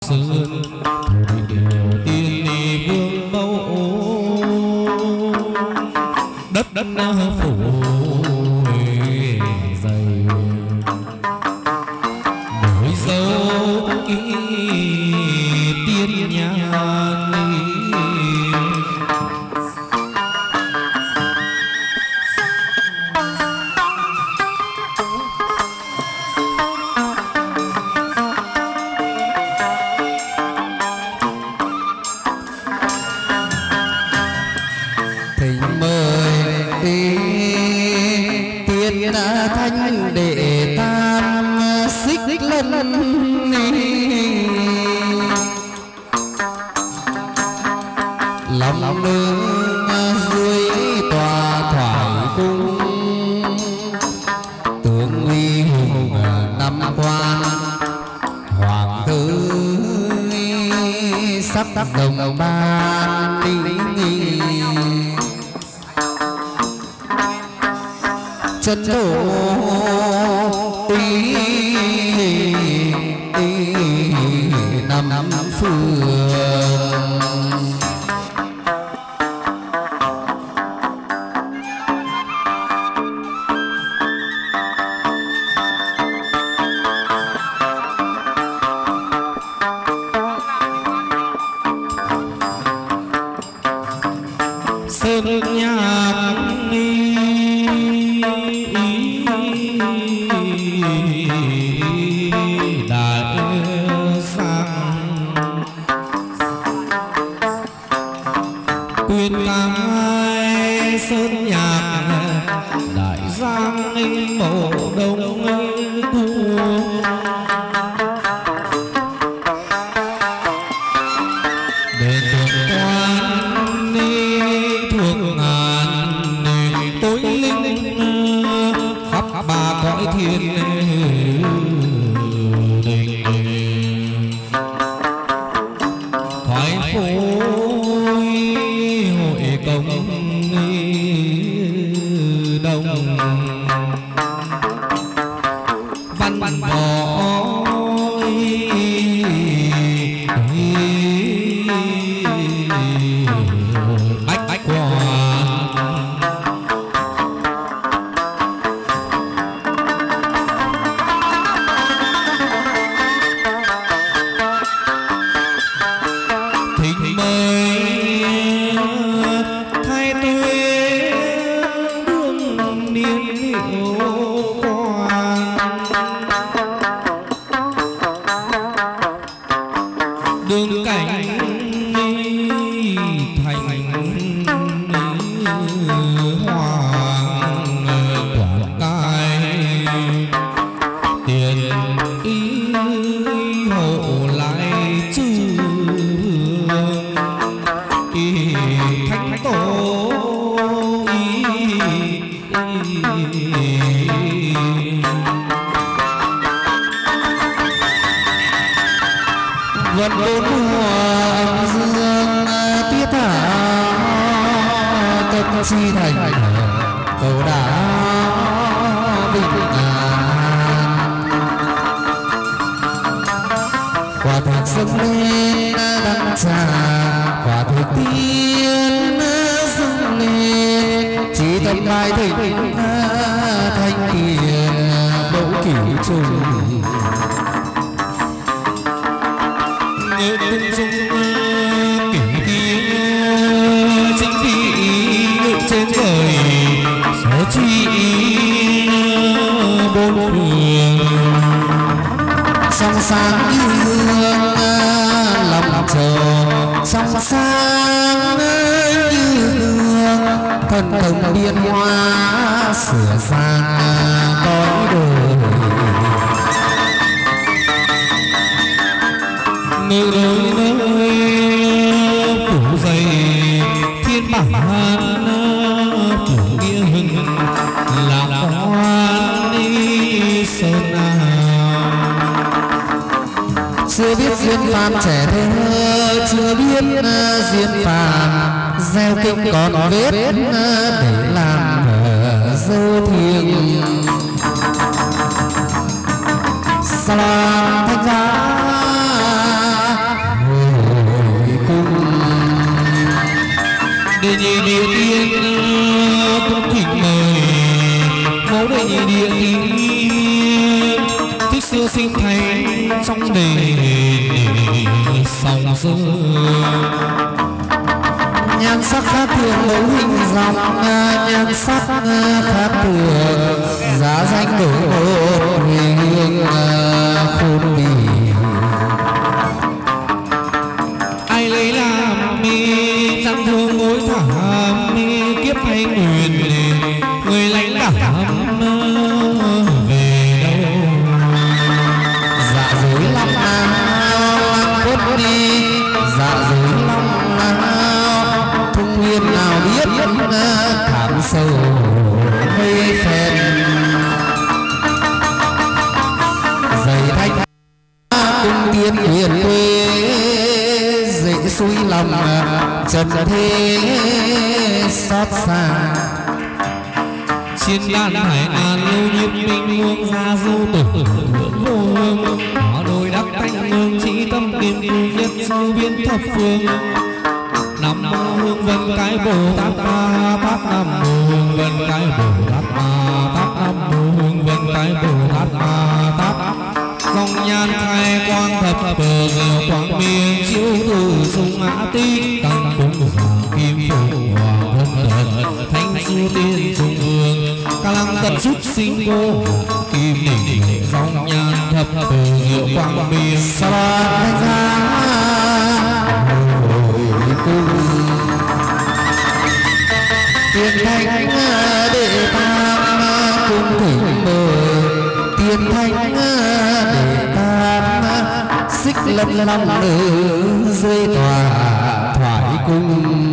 sơn điều tiên vương mẫu đất phủ dày nổi dấu ý tiên nhang thanh đệ tam xích lân lòng nương dưới tòa thoại cung tướng uy hùng năm quan hoàng tử sắc rồng ban chân thổ ý năm phương sơn nhạc đại sang tuyên cai sơn nhạc đại giang mộ đông cung đền thượng quan thuộc ngàn tối linh khắp ba cõi thiên thoái phối hội công đông văn võ bách quan thỉnh mời khai tuế đương niên hiệu quan đường cảnh thành hoàng quảng cai tiền ý hộ lại chư thánh tổ vận bốn hoàng dương tiết thả tâm chi thành cầu đá bình an quả thực dâng lên đăng trà quả thực tiên dâng lên chỉ tâm lai thịnh thanh tiền mẫu kỷ trùng nhớ cung dung kỷ tiên chính thị ngự trên trời sở chi bốn phương trong sáng như hương lòng chờ trong sáng như hương thần thông biến hóa sửa sang cõi đời nơi nơi phủ dày thiên bản phủ nghĩa hưng là quan sơn chưa biết duyên phàm trẻ thơ chưa biết duyên phàm gieo kinh còn vết để làm dơ thiêng salam thanh giá địa tiên cũng thỉnh mời mẫu đệ nhị địa tiên thích siêu sinh thánh trong đề sòng dương nhan sắc khác thường mẫu hình dòng nhan sắc khác thường giá danh đổi một hương khôn bỉ ai lấy làm mê dặn thương mối thảm mê kiếp hay nguyện người lãnh đảm về đâu dạ dối long nào cốt đi dạ dối long nào thung nguyên nào biết thảm sâu mây phèn dày thanh cung tiên huyền quê dễ suy lòng trần thế xót xa trên đàn hải an lưu nhiếp minh hương gia du tử vô hương họ đôi đắc thanh hương chỉ tâm kim cương nhất sư biên thập phương năm hương vân cái bồ tát ma tát năm hương vân cái bồ tát ma tát năm hương vân cái bồ tát ma tát dòng nhan khai quang thập bờ diệu quang miên chiếu từ sung ngã tích tăng cúng dường kim phụng hoàng vân thần thánh du tiên trung ương ca lăng tận xuất sinh cô kim đỉnh dòng nhan thập bờ diệu quang miên sa la ra hồi cung tiên thánh đệ tam cung thỉnh mời tiên thánh đệ tam xích lân long nữ rơi tòa thoại cung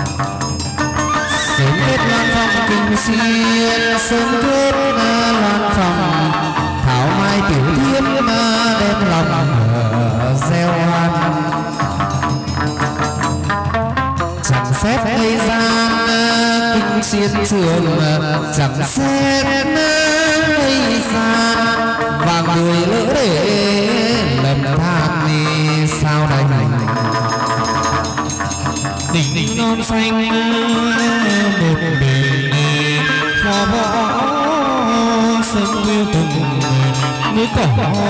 sớm kết loan phong kinh xuyên sớm kết loan phong thảo mai tiểu thiếp đem lòng gieo hoan chẳng xét thời gian kinh xuyên trường chẳng xét thời gian vàng người lỡ để lầm than đi sao đành đỉnh non xanh một bể phò võ sân khuya cùng núi cỏ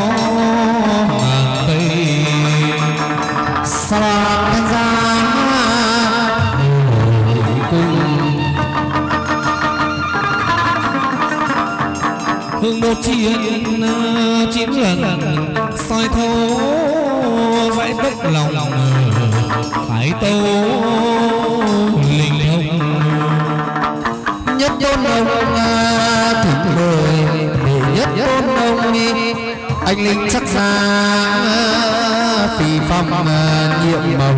ngàn tây sao thanh ra hương một chiến chín lần soi thấu dãy bốc lòng phải tâu linh thông nhất tôn ông thỉnh mời để nhất tôn ông anh linh chắc ra phi phong nhiệm màu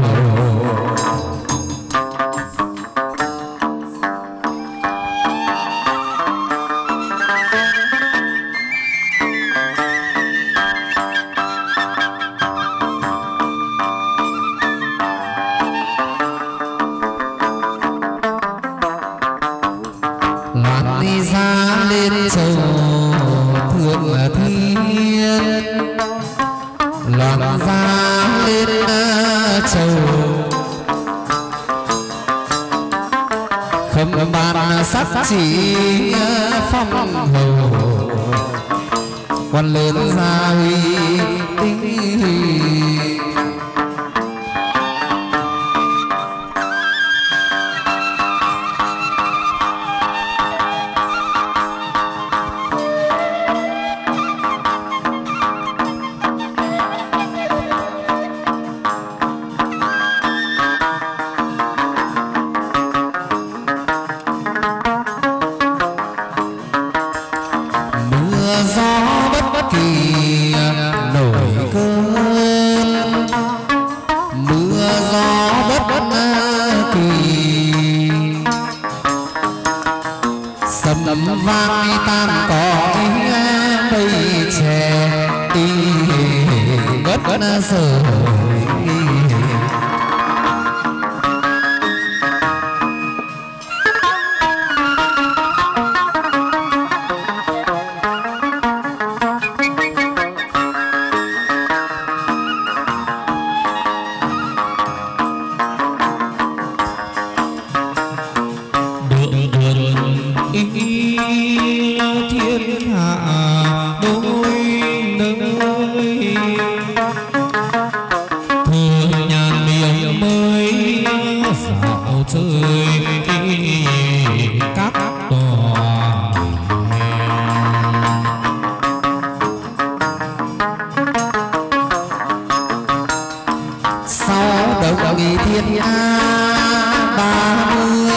sắc chỉ phong hầu quan lớn gia uy gió bất kỳ nổi đồng nghị thiên a 30.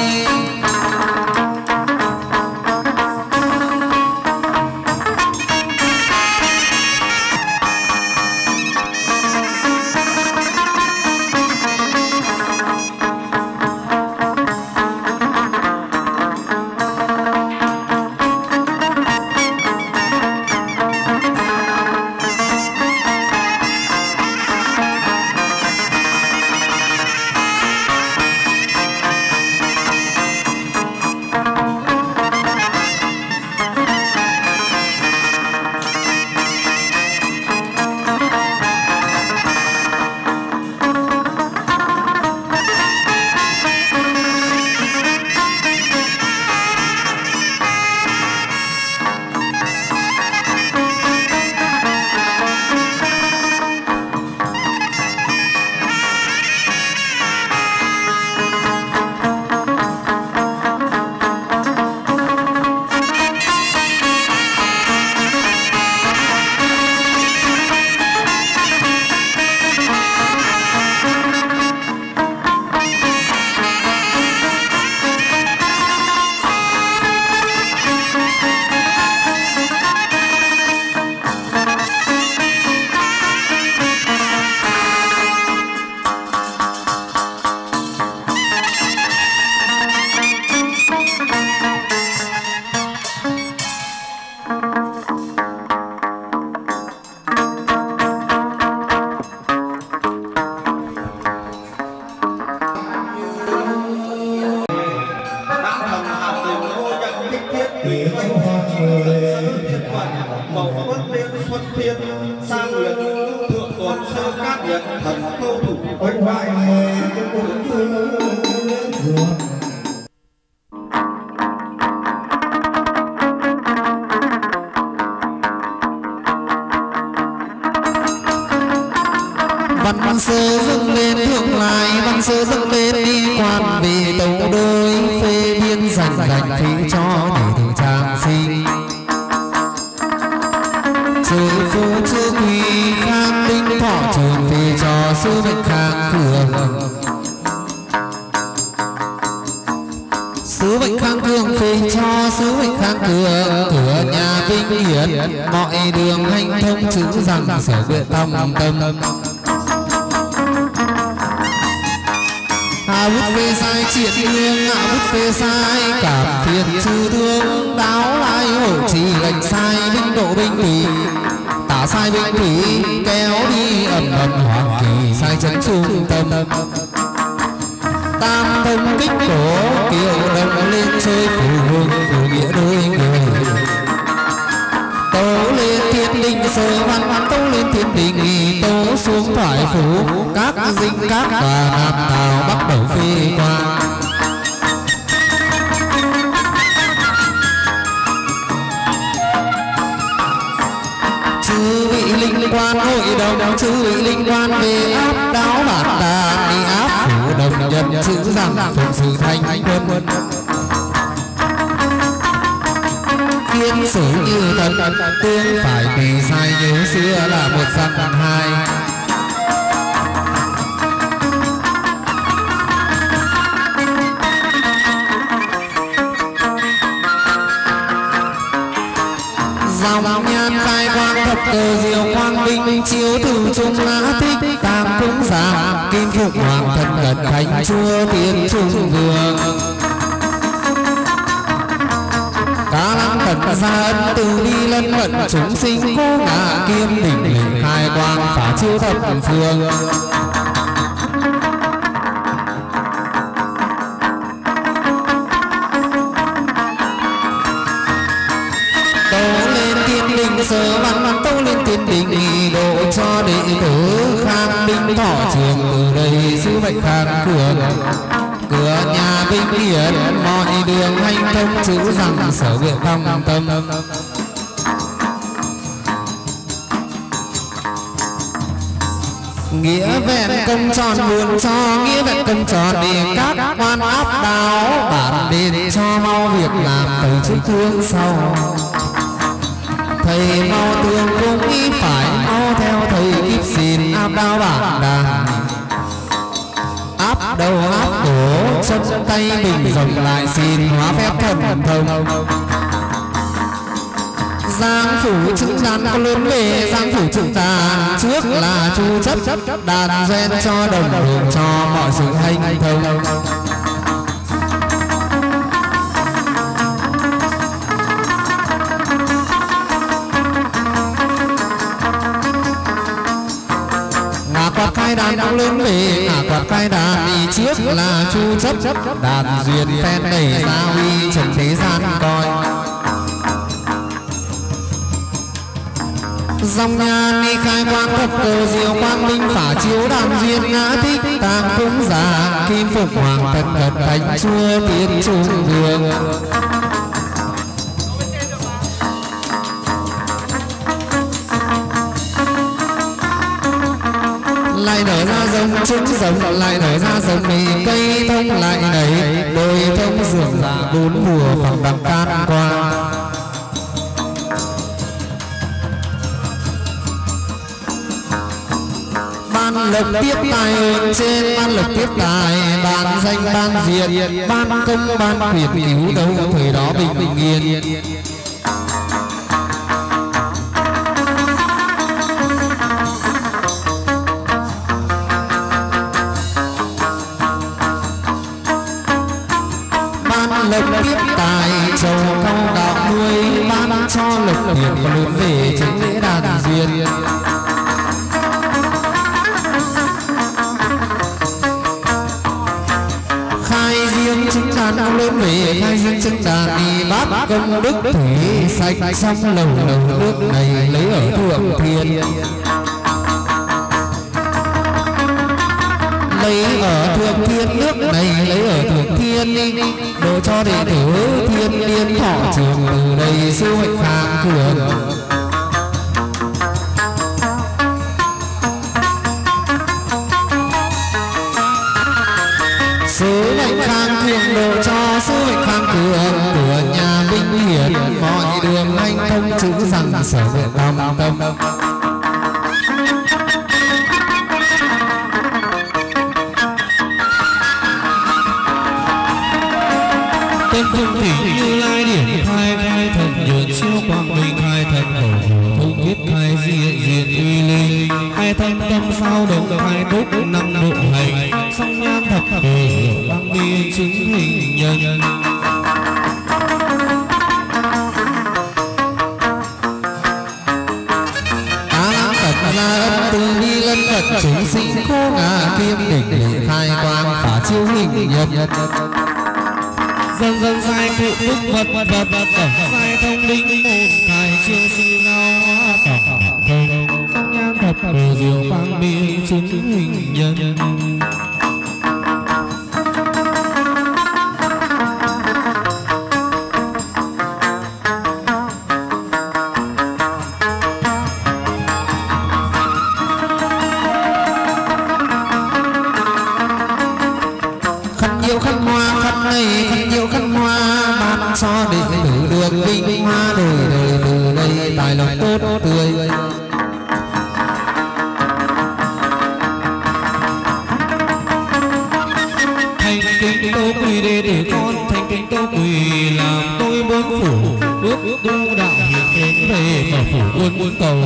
Văn sơ dâng lên thượng lại, văn sơ dâng lên đi quan vì tấu đôi phê biên dành phí cho để thường trang sinh. Sư phu chư quý khang đinh thọ trường phê cho sư bệnh khang cường. Sứ bệnh khang cường phê cho sứ bệnh khang cường, cửa nhà vinh hiển mọi đường hành thông chữ rằng sở nguyện tâm tâm. Hạ bút phê sai triệt hương, hạ bút phê sai cảm phiền chư thương, đáo lại hổ trì lệnh sai binh độ binh thủy, tả sai binh thủy kéo đi ầm ầm hoàng kỳ sai chấn trung tâm. Tam thông kích cổ kiệu đồng lên chơi phù hương phù nghĩa đôi người. Tấu lên thiên đình sơ văn, tấu lên thiên đình tấu xuống thoại phủ, các dinh các tòa nam tào bắt đầu phê qua. Chư vị linh quan hội đồng, chư vị linh quan về áp đáo bản đàn đi áp phủ đồng nhân chữ rằng phụng sự thanh quân. Phiên sử như thật tương phải tùy sai nhớ xưa là một dặn hai. Dòng nhan khai quang thập cờ diệu quang minh chiếu từ trung ngã thích tam cũng giảm kim phục hoàng thần cận thánh chúa tiến trung vương. Cá lăng tận gia ân từ đi lân vận chúng sinh cố ngã kiêm đỉnh lệnh khai quang phá chiếu thập phương. Tấu lên thiên đình sơ văn, tấu lên thiên đình độ cho đệ tử khang đinh thọ trường, từ đây sứ mệnh khang cường. Cửa nhà vinh hiển mọi đường hành thông chữ rằng sở nguyện tâm tâm. Nghĩa vẹn công tròn buồn cho nghĩa vẹn công tròn để các quan áp đáo bản đền cho mau việc làm từ trước thương sau. Thầy mau tương cũng ý phải mau theo thầy kíp xin áp đáo bản đàn. đầu áp cổ chân tay mình rộng lại xin hóa phép thần thông. Giang phủ chứng đàn có lớn về giang phủ chứng đàn trước là chu chấp đàn gen cho đồng đường cho mọi sự hành thông. Ngã quạt khai đàn cũng lớn về ngã quạt khai đàn đi trước là chu chấp đàn duyên phen đẩy ra uy trần thế gian coi. Dòng nhà ni khai quang thập cầu diệu quang minh phả chiếu đàn duyên ngã thích tàng cúng già kim phục hoàng thần thật thánh chúa tiến trung vương. Lại nở ra giống trứng giống lại nở ra giống mì cây thông lại nảy đôi thông dường dạ bốn mùa phẳng bằng can qua. Ban lộc tiếp tài ơn trên ban lộc tiếp tài ban danh ban diệt ban công ban quyền cứu đâu thời đó bình yên. Ban lộc tiếp tài trầu cao gạo nuôi ban cho lộc tiền có lớn về chứng lễ đàn duyên. Chứng đàn ông lớn về khai riêng chứng đàn đi bát công đức thủy sạch xong lầu lầu nước này lấy ở thượng thiên. Lấy ở thượng thiên nước này lấy ở thượng thiên đồ cho đệ tử thiên liên thọ trường từ đây siêu hạnh khang cường. Sứ mệnh khang cường độ cho sứ mệnh khang cường của nhà vinh hiển mọi đường anh thông chữ rằng sở nguyện tâm tâm. Tên phương thủy như lai điển khai khai thần nhuận siêu quang minh khai thần khẩu thông viết khai diện diện uy linh khai thân tâm sao động khai túc năm độ hành song nham thập cờ băng biên chứng hình nhân. Từ đi lân cận chúng sinh khô ngã kim đỉnh để khai quang phá chiếu hình nhật. Dần dần sai cụ đức vật vật tổng sai thông linh môn khai chiêu sinh giao hóa tổng thông song nham thập cờ diệu quang biên chứng hình nhân. Khăn hoa khăn này khăn nhiều khăn hoa ban cho đệ tử được vinh hoa đời đời từ đây tài lộc tốt tươi. Thành kính tố quỳ đệ tử con thành kính tố quỳ làm tôi bốn phủ ước tu đạo hiển đến về mở phủ quân cầu.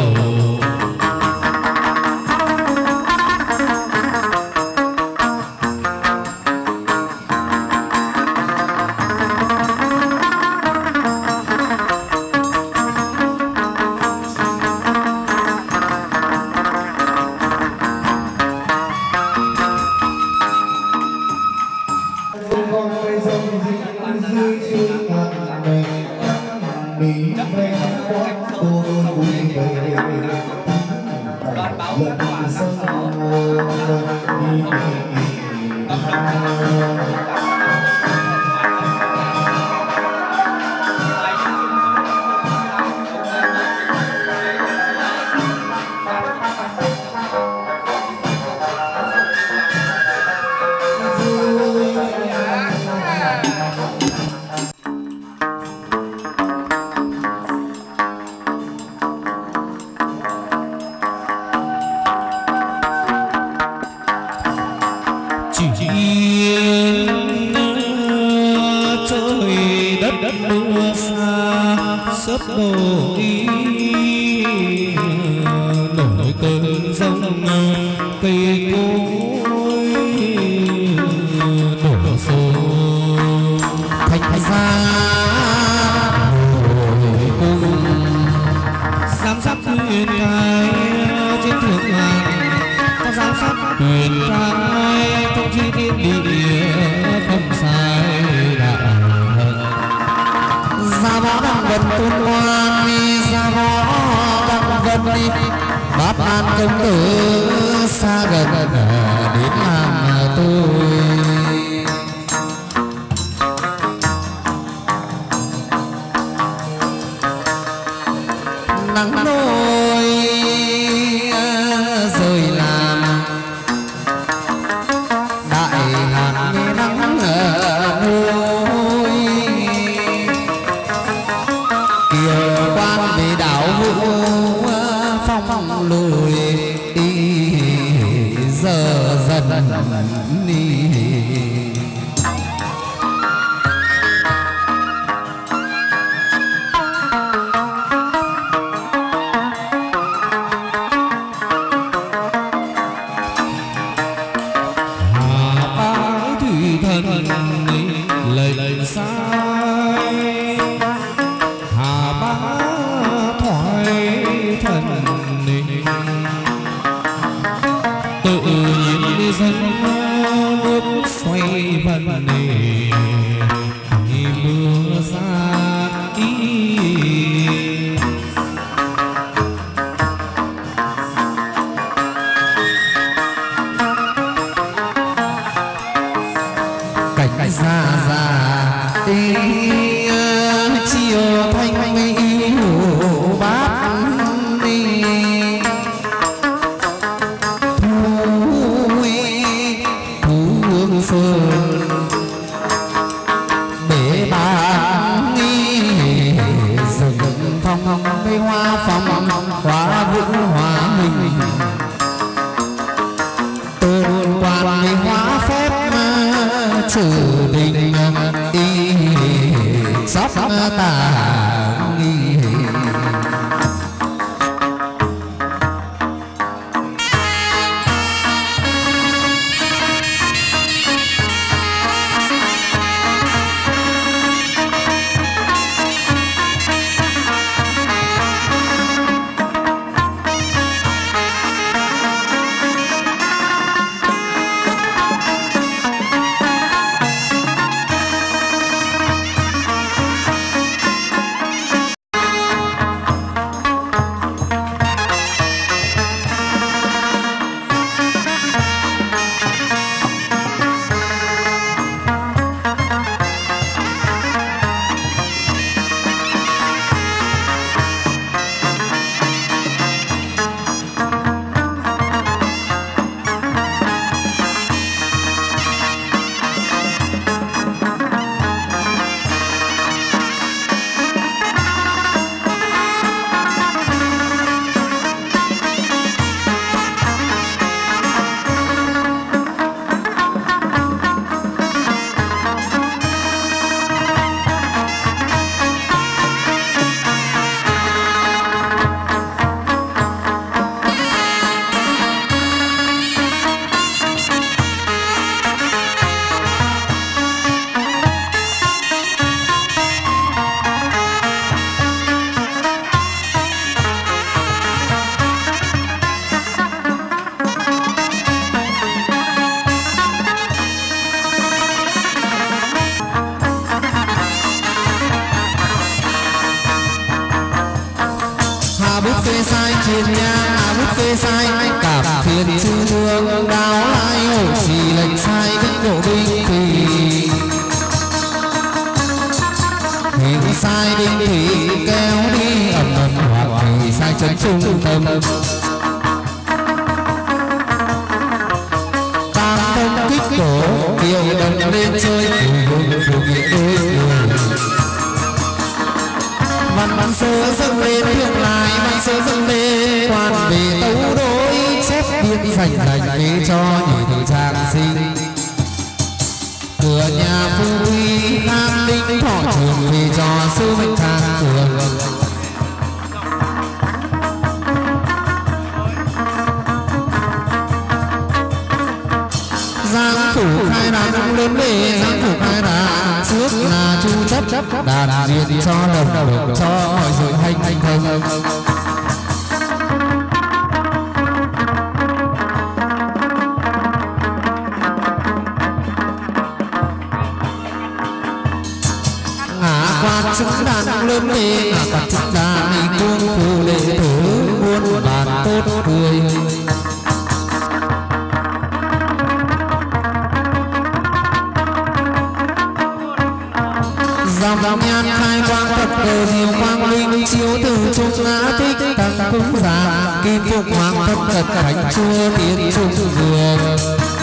sớp đồ đi nổi cơn giông cây cối đổ xô thành ra cùng giám sát thuyền cai trên thượng ngàn có giám sát thuyền cai trong chi thiên địa không sai đạo ra võ đăng vân tôn quan ra võ đăng vân đi bát an công tử xa gần đến làm tôi nắng nôi rồi làm đại hàn nghe nắng nôi kiều quan về đảo vũ phong lùi giờ dần đi lệnh sai hà bá thoại thần tự nhiên dân nước xoay vần mưa ra cảnh ra chiều thanh mỹ bát đi thú hương sơn bể bát rừng phong cây hoa phong hoa vũ hoa hình tôn quan hoa phép trừ đình sóc tà nghi bút phê sai triền nhang bút phê sai cảm phiền chư thương đáo lai hổ trì lệnh sai đức độ binh thì hình sai đinh thủy kéo đi ầm ầm hoặc thì sai chân trung tâm tam thông kích cổ kiều đầm lên chơi phù nghĩa đôi người văn sơ dâng lên thượng lại văn sơ dâng lên toàn về tấu đối chép biên dành về cho nhị tử trang sinh cửa nhà phu quý an ninh thọ trường về cho sư mệnh trang cường Giang phủ khai đàn lớn về Giang phủ khai đàn trước là chu chấp đàn diện cho đồng được cho mọi sự hành thông. Quạt chứng đàn lớn về ngả quạt chứng đàn này cuông phù đệ tử muôn bàn tốt cười. Dòng nhan khai quang Phật cờ diệu quang linh chiếu từ trung ngã tích tăng cúng già kim phục hoàng Phật cật thánh chúa tiến trung dường.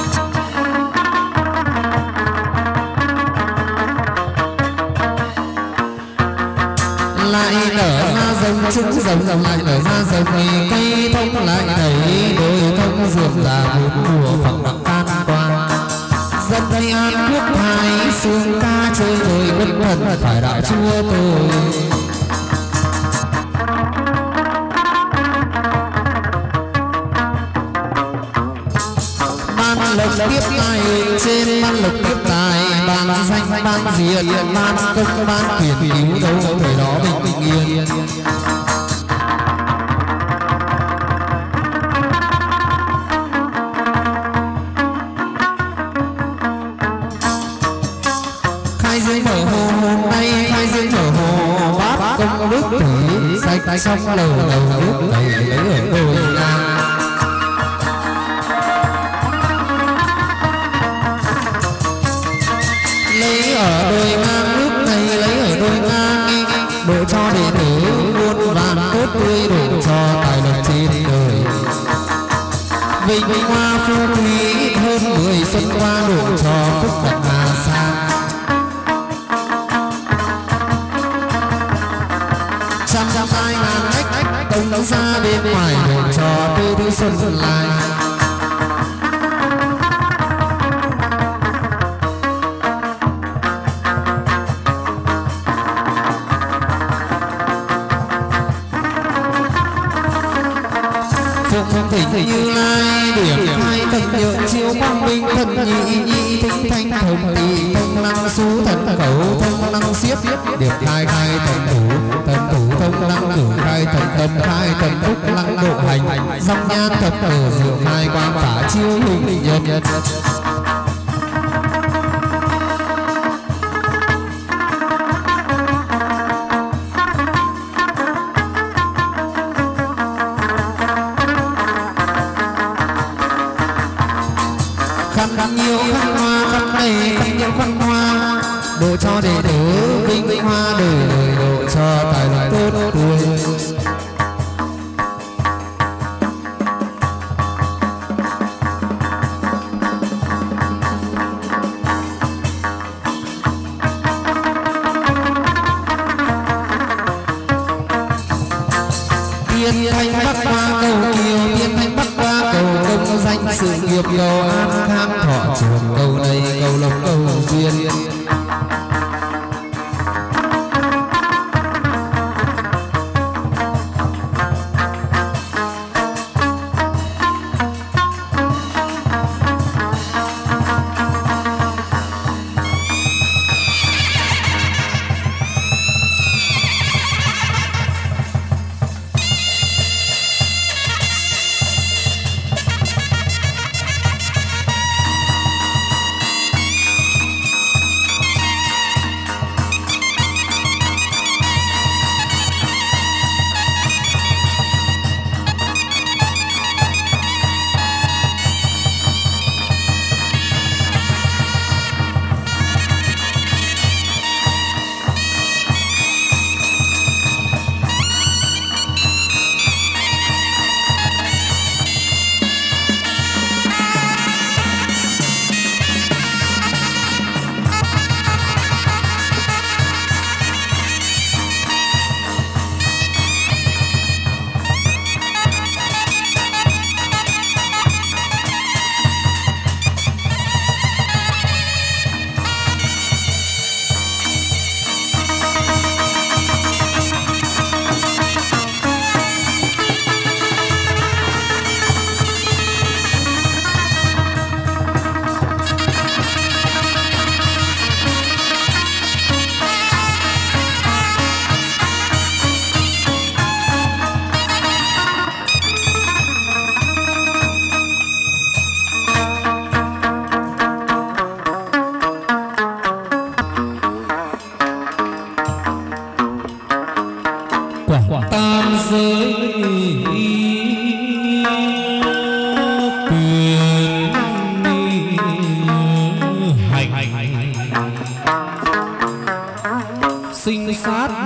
Lại nở ra dòng trứng dòng lại nở ra dòng cây thông lại đẩy đôi thông dược là bốn mùa phẳng đặng can quan dân tây an quốc thái xương ca chơi rồi quân thần phải đạo chúa tôi. Ban lộc tiếp tài trên ban lộc tiếp tài ban danh ban diệt ban công ban quyền cứu đâu thời đó bình yên. Khai dương mở hồ hôm nay khai dương mở hồ bát công đức thủy sạch xong lầu nước đầy lấy ở đồi ngang. Lấy ở đôi ngang nước này lấy ở đôi ngang độ cho đệ tử muôn vàn tốt tươi độ cho tài lộc trên đời. Vinh hoa phú quý hơn 10 xuân qua độ cho phúc bậc hà sang. Trăm ai ngàn ách công ra bên ngoài độ cho tư thứ xuân lại. Thỉnh Như Lai điểm khai thần nhượng chiếu quang minh thần nhị thính thanh thần tỳ thông năng xú thần khẩu thông năng xiếp điểm khai thần thủ thông năng cử khai thần tâm khai thần phúc năng độ hành dòng nhan thập cử diệu khai quang phả chiếu hình nhân. Khăn nhiều khăn hoa khăn đầy khăn nhiều khăn hoa độ cho đệ tử vinh hoa đời đời độ cho tài lộc tốt tươi. Tiên thanh bắc qua cầu kiều tiên thanh bắc qua cầu công danh sự nghiệp cầu an khang thọ trường cầu này cầu lộc cầu duyên.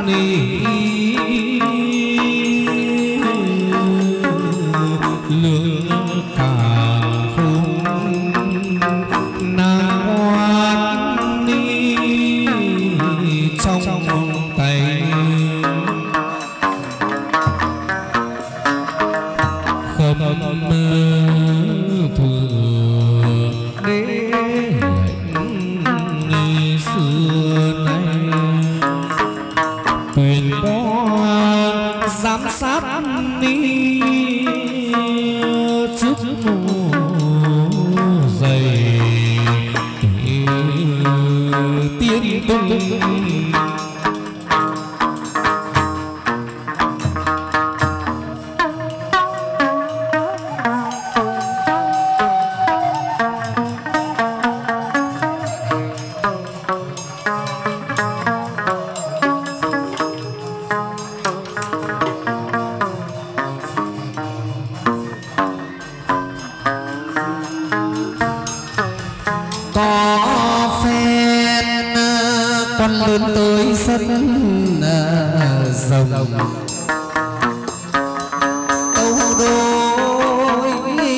ni lương càng khung nàng quan ni trong tay khâm thừa đế lệnh xưa nay quyền quan giám sát ni trước mùa dày tiếng tung lớn tới sân rồng câu đôi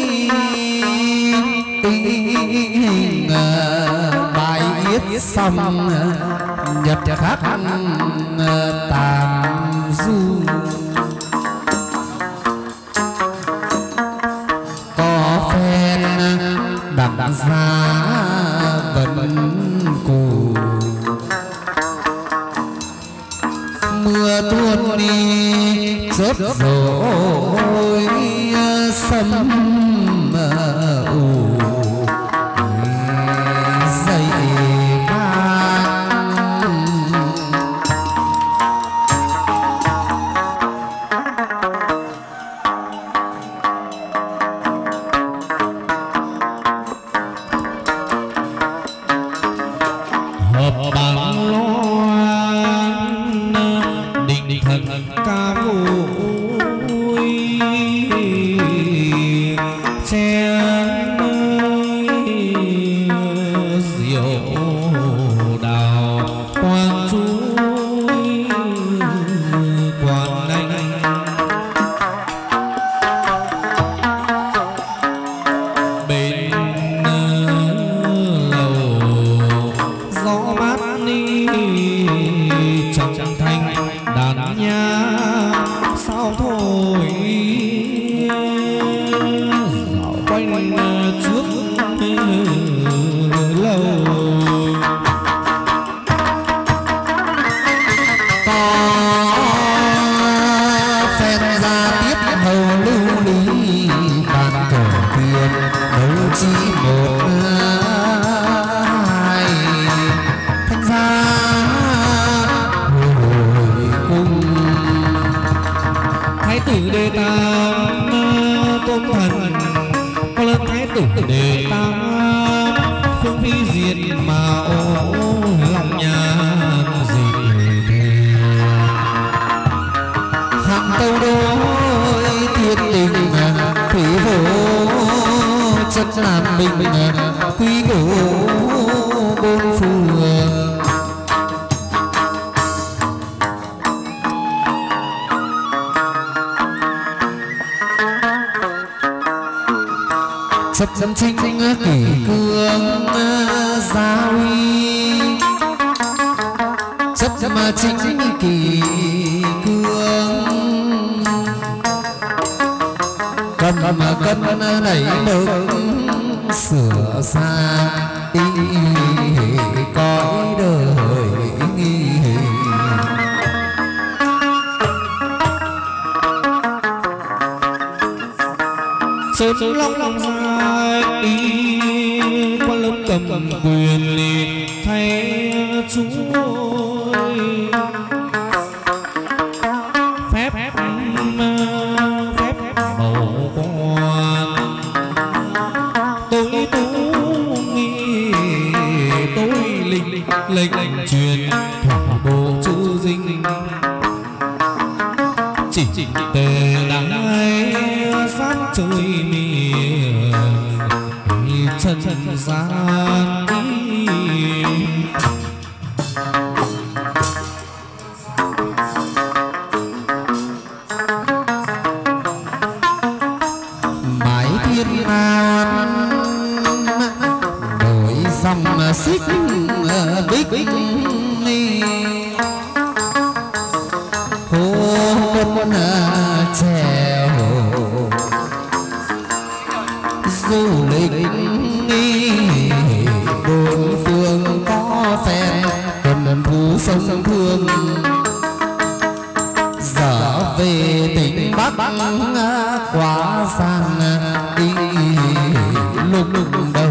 tình bài yết xong nhật khắc tàm du có phen đặt ra vẫn cù mưa tuôn đi rớt rồi sấm ù dậy vang hợp bằng loan định thần ca vui chén rượu đào quang chuối quang anh bên lầu gió mát ni trăng thanh đàn nhã sao thôi dạo quanh trước lâu có phen ra tiếp hầu lưu lý bàn cờ tiền đấu chi một hai thanh ra hồi cung thái tử đề tam tôn thần có lớn thái tử đề tam phương phi diệt mà ô lòng nhà dịp hàng tâu đôi thiệt tình thủy vô chất làm bình quý cổ bốn phường chấp chấm chính kỷ cương gia uy chấp mà chính kỷ cương cầm mà cân đẩy được sửa sang ý cõi đời sơn long dài đi quan lớn cầm quyền liền thay chúa phép màu quan tôi tú nghi tôi lệnh truyền thỏa bộ chữ dinh chỉ tề đái sát trời miền chân gian vòng xích bích hô quân trèo du lịch bốn phương có phen tuần thú sông Thương dở về tỉnh Bắc quá sang đi lúc đầu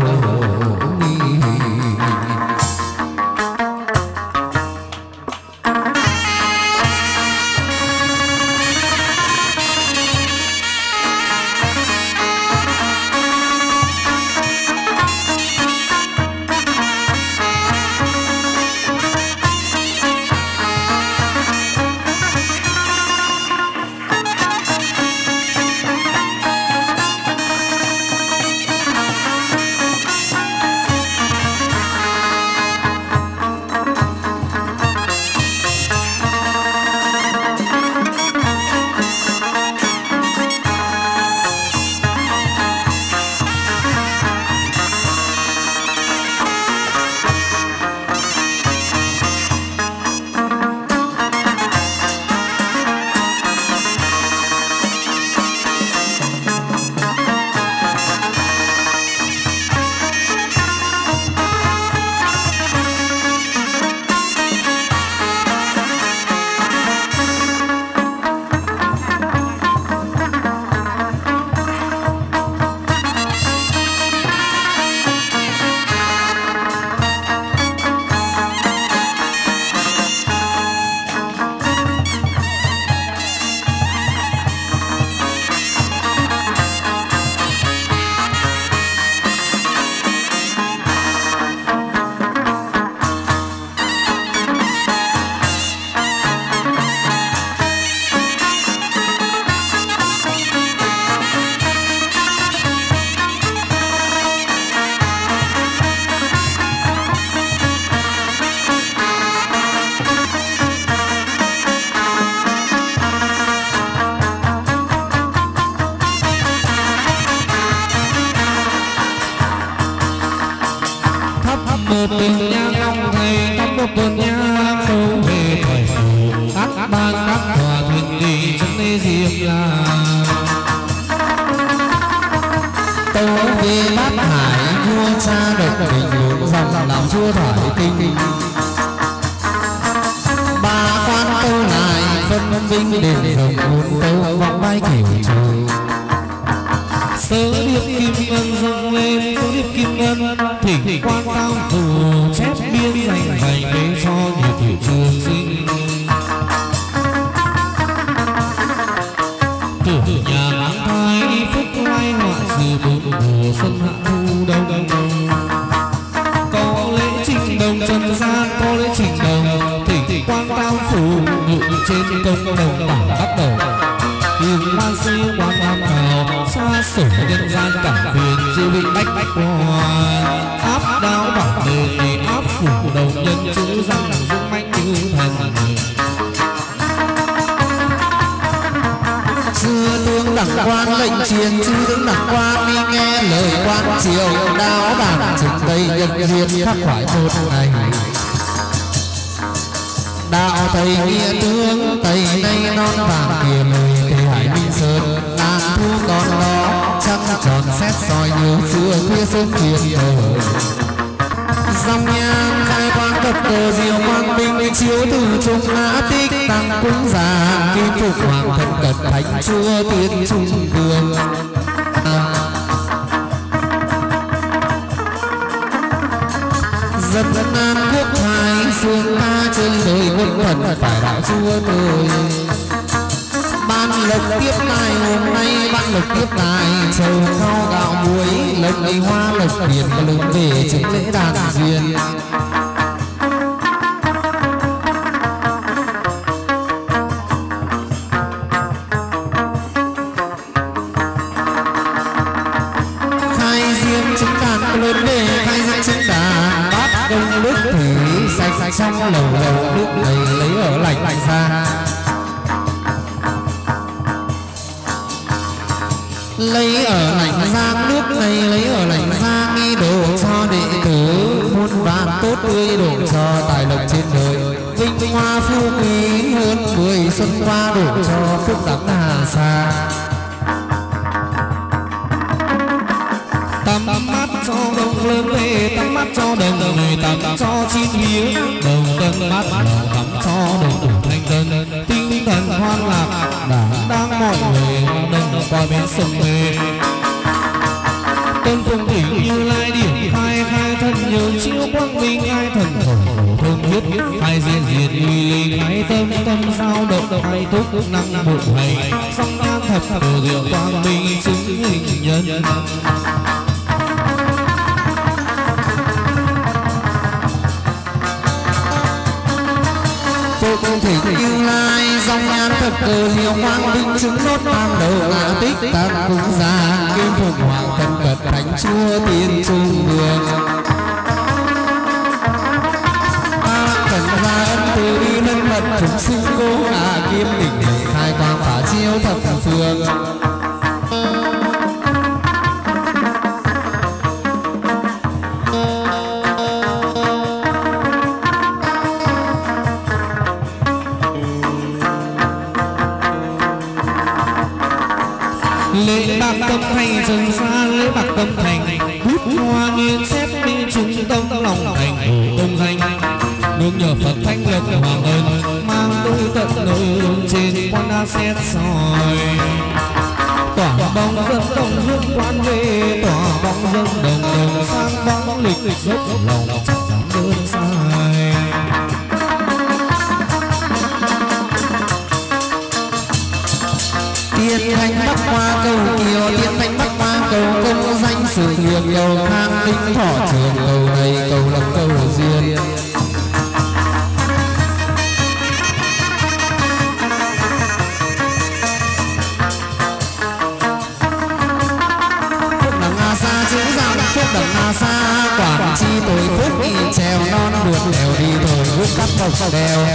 một tình nhang long thầy thắp một tuần nhang câu về thời các ban các hòa thuyền đi trong đây diệp là tâu về bát hải vua cha độc bình luận dòng làm chúa thải kinh ba quan tâu lại phân vinh đền rồng muôn tâu vọng bay kiểu trời sớ điệp kim ngân dâng lên sớ điệp kim ngân thỉnh quan cao thủ chép biên dành dành để cho nhiều tuổi trường sinh tử nhà mang thai phúc lai họa sự bốn mùa xuân hạ thu đông có lễ trình đồng trần gian có lễ trình đồng thỉnh quan cao phủ ngự trên công đồng bảng bắt đầu hiền ban sư quan am cầu xa sổ nhân gian cảm huyền dư vị bách quan áp đáo bảo đề áp phủ đầu nhân chữ rằng dung manh như thần xưa tướng đẳng quan lệnh chiến chư tướng đẳng quan đi nghe lời quan triều đáo bản trình đây nhân duyên khắc khoải một ngày đạo thầy nghĩa tướng tây nay non vàng kia lời thầy hải minh sơn đàn thu còn đó trăng tròn xét soi như xưa khuya sớm truyền đời dòng nhang khai quang cập cờ diệu quang minh chiếu từ trung ngã tích tăng cúng già kim phục hoàng thân cật thánh chúa tiến trung vương dân an quốc thái phương ca chơi đời quân thần phải đạo chúa tôi ban lộc tiếp tài hôm nay ban lộc tiếp tài châu khao gạo muối lộc đi hoa lộc tiền và lộc về chứng lễ đàn duyên khai riêng chứng đàn lớn về khai riêng chứng đàn bát công nước thủy sạch trong lầu lầu nước này lấy ở lạnh ra lấy ở lạnh giang nước này lấy ở lạnh giang nghi đồ cho đệ tử tốt tươi đổ cho tài lộc trên đời, vinh hoa phú quý hơn 10 xuân qua đổ cho phúc đắng hà sa. Tắm mắt cho đồng lớn về, tắm mắt cho đồng người, tắm cho chín hiếu đồng tân mắt lòng, tắm cho đồng đủ thanh tân tinh thần hoan lạc, đang mọi người đồng qua bên sông về. Tân phong thủy Như Lai điển khai khai thân nhiều chiếu quang minh, khai thần khẩu thông huyết, khai diện diện uy linh, khai tâm tâm sao động, khai túc năng bộ hành, song nhan thập đồ diệu quang minh chứng hình nhân. Phong thủy Như Lai dòng nhan thật cờ liều quang vinh chứng đốt tam đầu ngã tích tam cung gia, kim phụng hoàng thân cật thánh chúa tiên trung vương. Thần gia ân từ bi lân mật chúng sinh cố ngã kim đỉnh khai quang phá chiếu thập phương. Lễ bạc tâm thành dần xa, lễ bạc tâm thành bút hoa nghiên xếp bên trung tâm lòng thành công danh, nương nhờ Phật thanh lộc hoàng ân, mang tôi tận nơi trên quan đa xét soi. Tỏa bóng dân đồng dương quan về, tỏa bóng dân đồng đồng sang bóng lịch dốc lòng chẳng dám đơn sai. Tiên thanh bắc qua cầu kiều, tiên thanh bắc qua cầu công danh sự nghiệp, cầu khang linh thọ trường, cầu đầy cầu lộc cầu duyên. Phúc đẳng a sa chữ rằng phúc đẳng a sa, quản chi tội phúc y trèo non buồn đèo đi thổi hút cắt cọc đèo.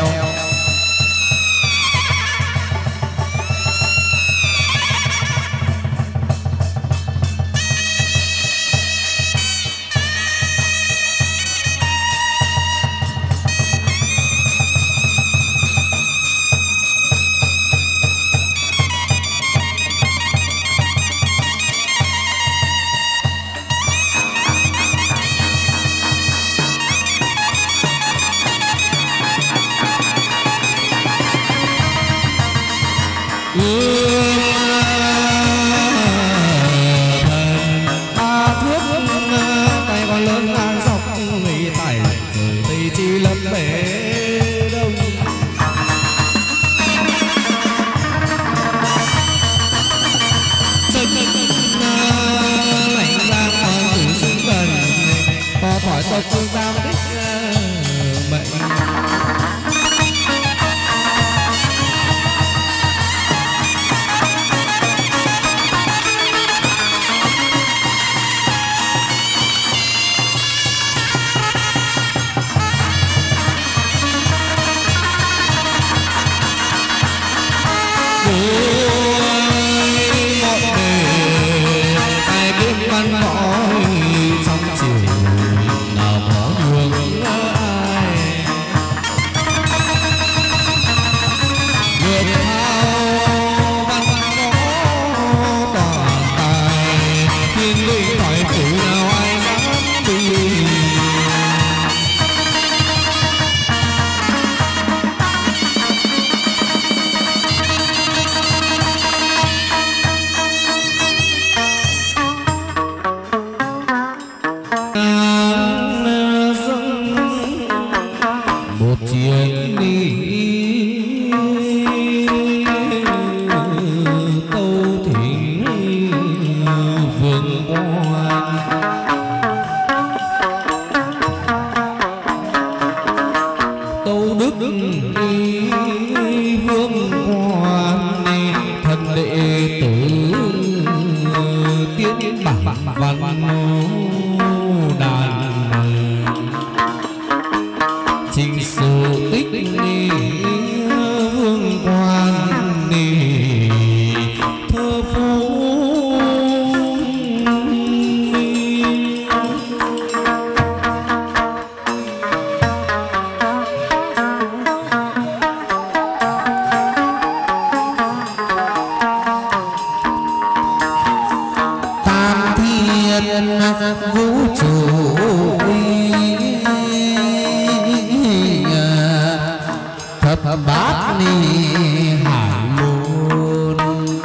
ni hải môn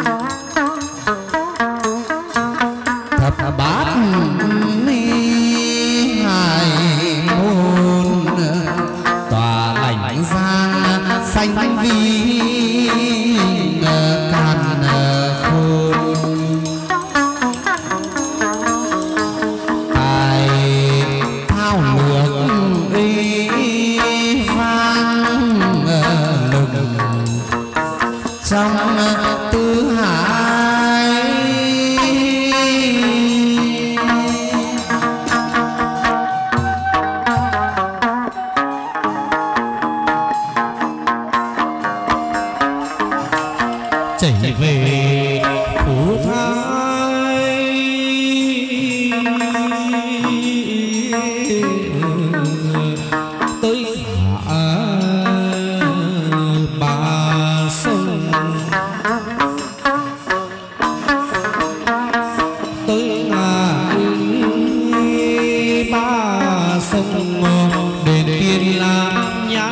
thập bát ni hải môn tòa lãnh giang xanh vi càn khôn tài thao lược y vang lừng trong tứ hải chảy về phú thái tới hạ ba sông tới ba sông đền tiên lam nhã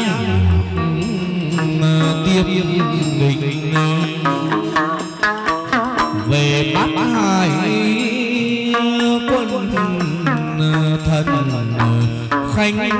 tiếp nghịch về bát hải quân thần khanh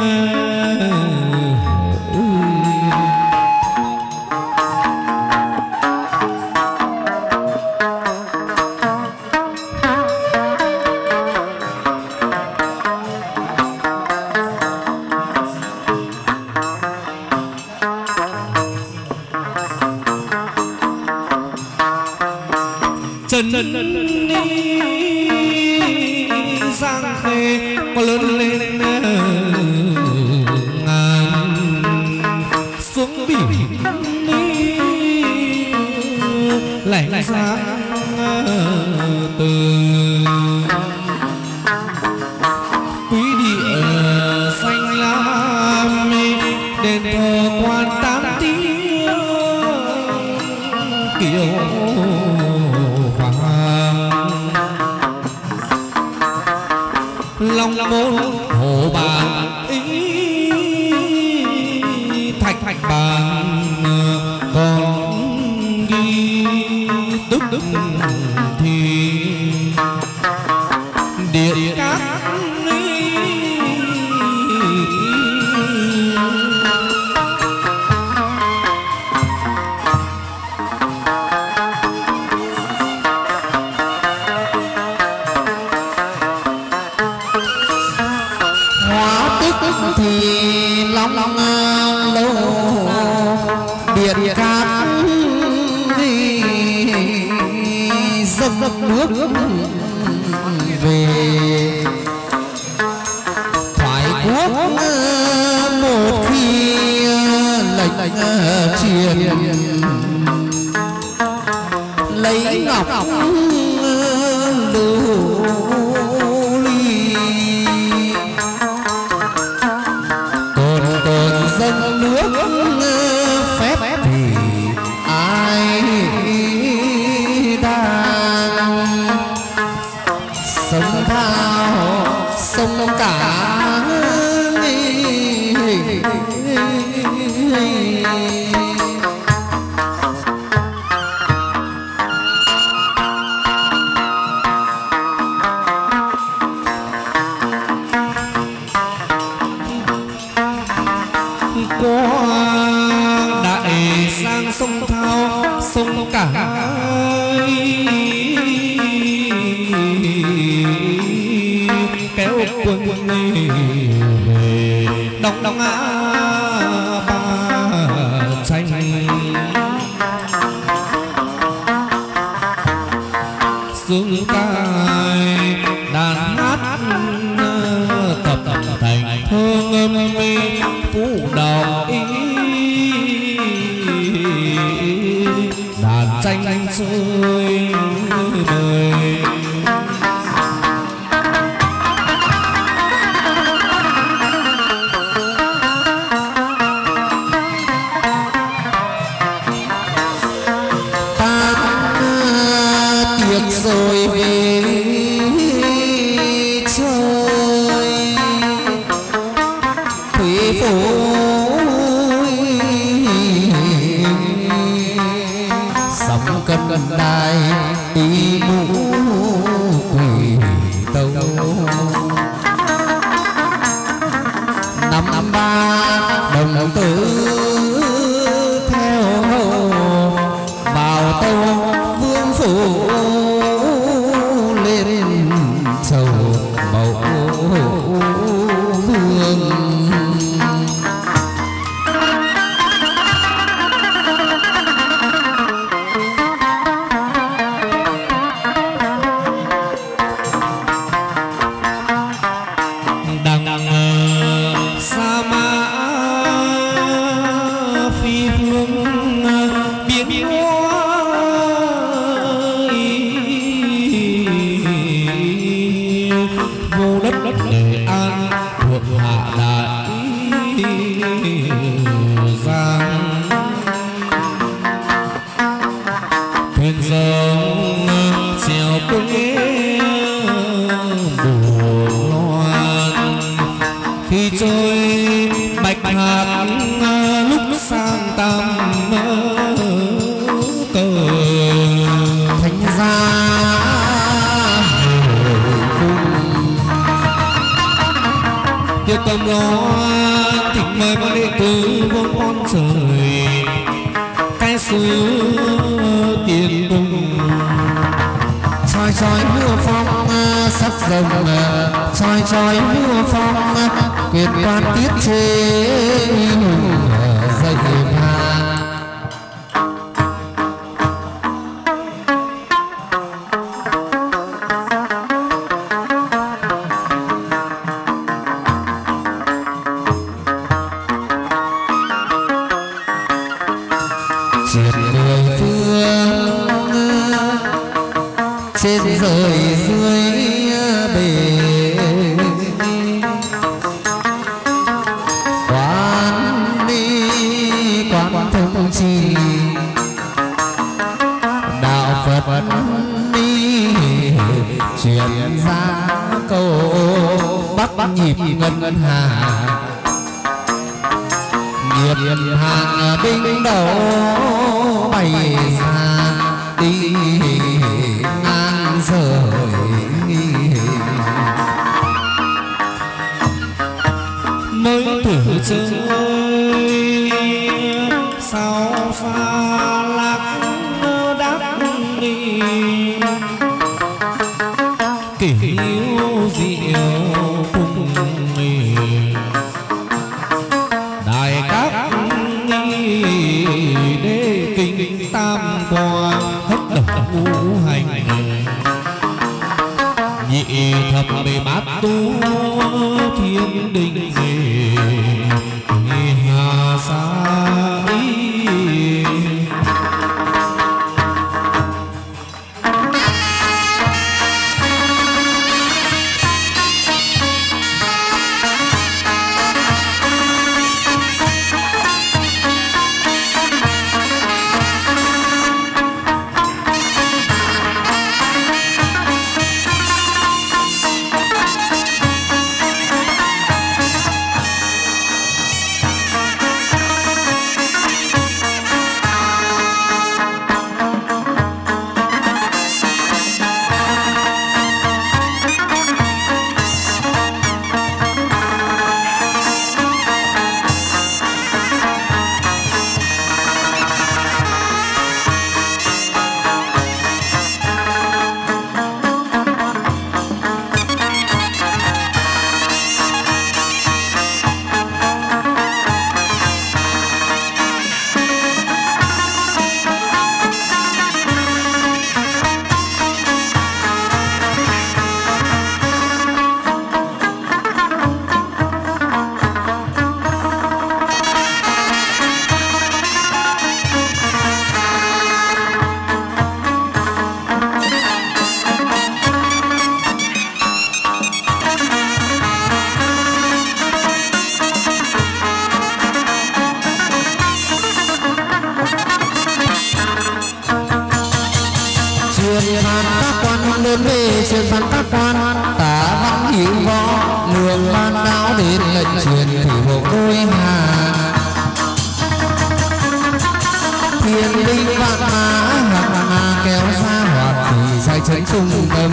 chân đi giang khê có lớn lên ngàn xuống biển đi lạnh giá từ quý địa xanh lam đền thờ quan tám tiếng kiều long môn hồ bàn thạch bàn còn ghi tức thì điện cát thì long lâu điện cát đi dâng nước về thoại quốc một khi lệnh truyền lấy ngọc lưu ly dâng nước phép thì ai đang sông thao sông cả đại sang sông thao sông cả kéo quân về đóng ba tranh xuống cài đàn hát tập thành thơ ngâm phú đào đàn tranh rơi bời cần đài đi mũ quỷ tâu năm ba đồng tử theo vào tâu vương phủ lên sầu mẫu vương cầm loan thịnh mời các đệ tử vô con trời cái xứ tiền cung soi soi vua phong sắc rồng soi soi vua phong quyền quan tiết chế dạy mà trên rời dưới bể quán đi quán thông trì đạo Phật đi truyền ra câu bắt nhịp ngân hà nghiệp hàng binh đầu bày ra đi ngang rời mới thử chơi sao xa lạc đắc đi kiểu diệu cùng đại các đế kinh tam quan thất độc ngũ hành nhị thập bát tu thiên đình hà sa lên về truyền văn các quan tả văn hữu võ đường ban đáo đến lệnh truyền thủy bộ đôi hà thiên binh vạn mã hằng hà kéo ra hoạt thì sai chấn trung tâm.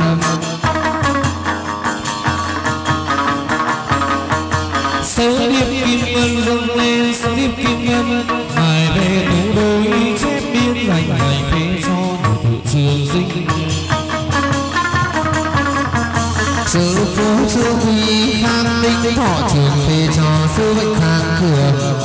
Sớ điệp kim ngân dâng lên, sớ điệp kim ngân mài về tú đôi chép biên dành ngày phê cho người tự trường sinh. Sư phú sư quý khang linh thọ trường phê cho sư bệnh khang thừa.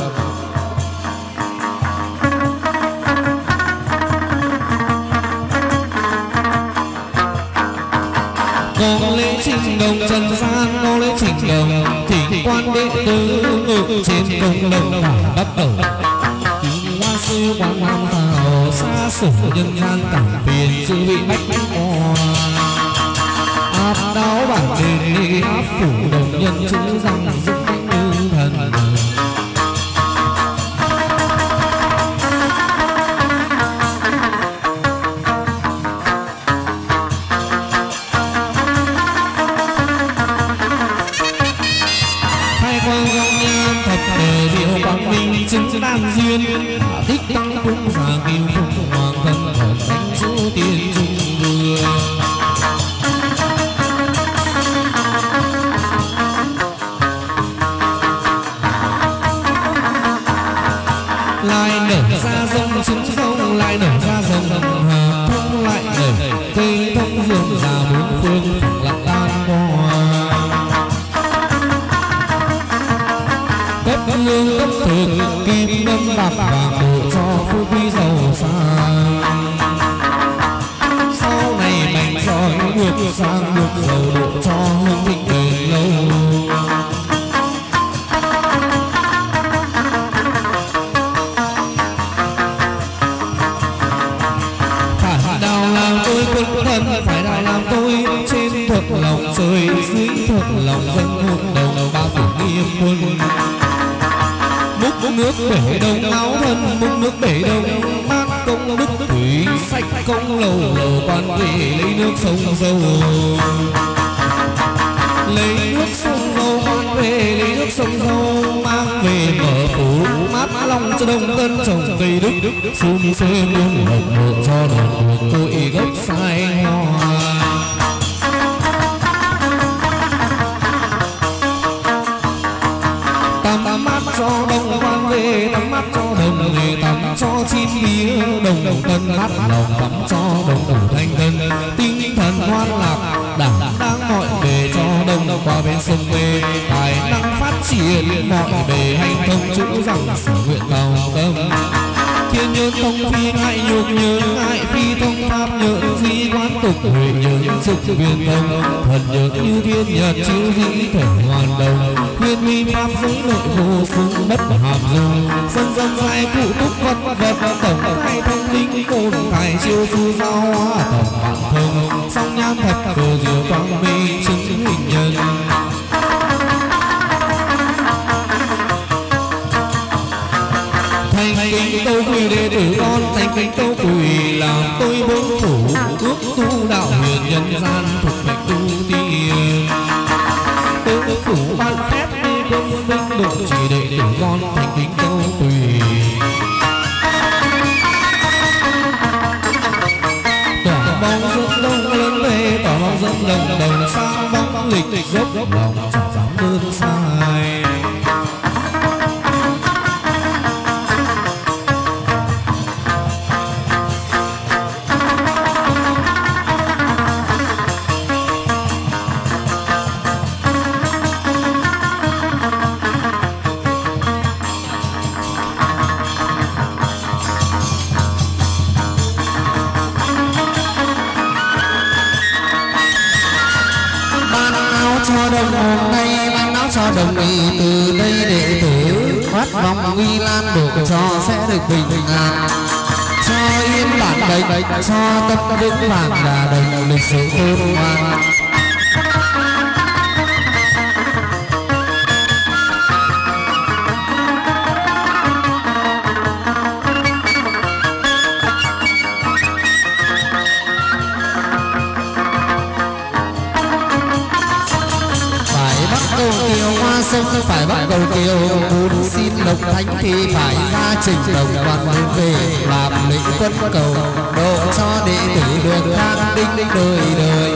Có lễ trình đồng trần gian, có lễ trình đồng thỉnh quan đệ tử ngự trên công đồng phải bắt đầu. Hoa sư quan nam thảo xa xổ nhân gian cảm phiền sư vị bách hoa. Áp đáo bản đền đi áp phủ đồng nhân chữ rằng dựng như thần. Chứng đan duyên thích tăng cung và kim phụng hoàng thân thần thánh chú tiên trung vừa. Lại nở ra rồng trứng rồng, lại nở ra rồng hà thông lại nở cây thông dường già bốn phương lạc tan hoa. Cấp lương cấp thực kim ngân bạc vàng độ cho phú quý giàu sang. Sau này mạnh giỏi được sang được giàu độ cho hương thịnh bền lâu. Phải đào làm tôi quân thân, phải đào làm tôi trên thuật lòng trời, dưới thuật lòng dân hồn đầu ba phủ nghiêm quân. Múc nước bể đông áo thân, múc nước bể đông bát công đức thủy sách công lầu lầu quan về lấy nước sông dầu. Lấy nước sông dầu quan về lấy nước sông dầu mang về mở phủ mát lòng cho đông tân trồng cây đức. Xuân xuân muôn lộc hộ cho đợt cội gốc sai hoa. Tắm mát cho đông quan về, tắm mát cho đồng về, tắm cho chim bía đồng đồng tân mát lòng, tắm cho đồng đủ thanh tân tinh thần hoan lạc đảm đang mọi bề cho đông qua bên sông về tài năng phát triển mọi bề hành thông chữ rằng sự nguyện lòng tâm. Thiên nhơn thông phi ngại nhục nhớ ngại phi thông pháp nhớ di quán tục huệ nhớ trực viên thông thần nhớ như thiên nhật chiếu dĩ thể hoàn đồng khuyên huy pháp giới nội vô xung bất hàm dung dân dân sai cụ túc vật vật tổng khai thông linh côn tài chiêu sư giao hóa tổng bản thông song nham thật đồ diệu quang minh chứng hình nhân. Thành kính tâu quỳ đệ tử con, thành kính tâu quỳ làm tôi bốn phủ ước tu đạo huyền nhân gian thuộc mệnh tu tiên. Tôi phủ ban phép đi công vinh độ chỉ đệ tử con, thành kính tâu quỳ. Tỏa bóng dẫn đông lớn về, tỏa bóng dẫn đồng đồng sang bóng lịch dốc lòng chẳng dám đơn sai. Cho đồng ý từ đây đệ tử phát vọng uy lan độ cho sẽ được bình an, cho yên bản bệnh, cho tâm vững vàng là đồng lịch sử tôn ngoan. sông phải bắt cầu kiều, muốn xin lộc thánh thì phải ra trình đồng đoàn lên về làm lệnh quân cầu, độ cho đệ tử được thang đinh đời đời.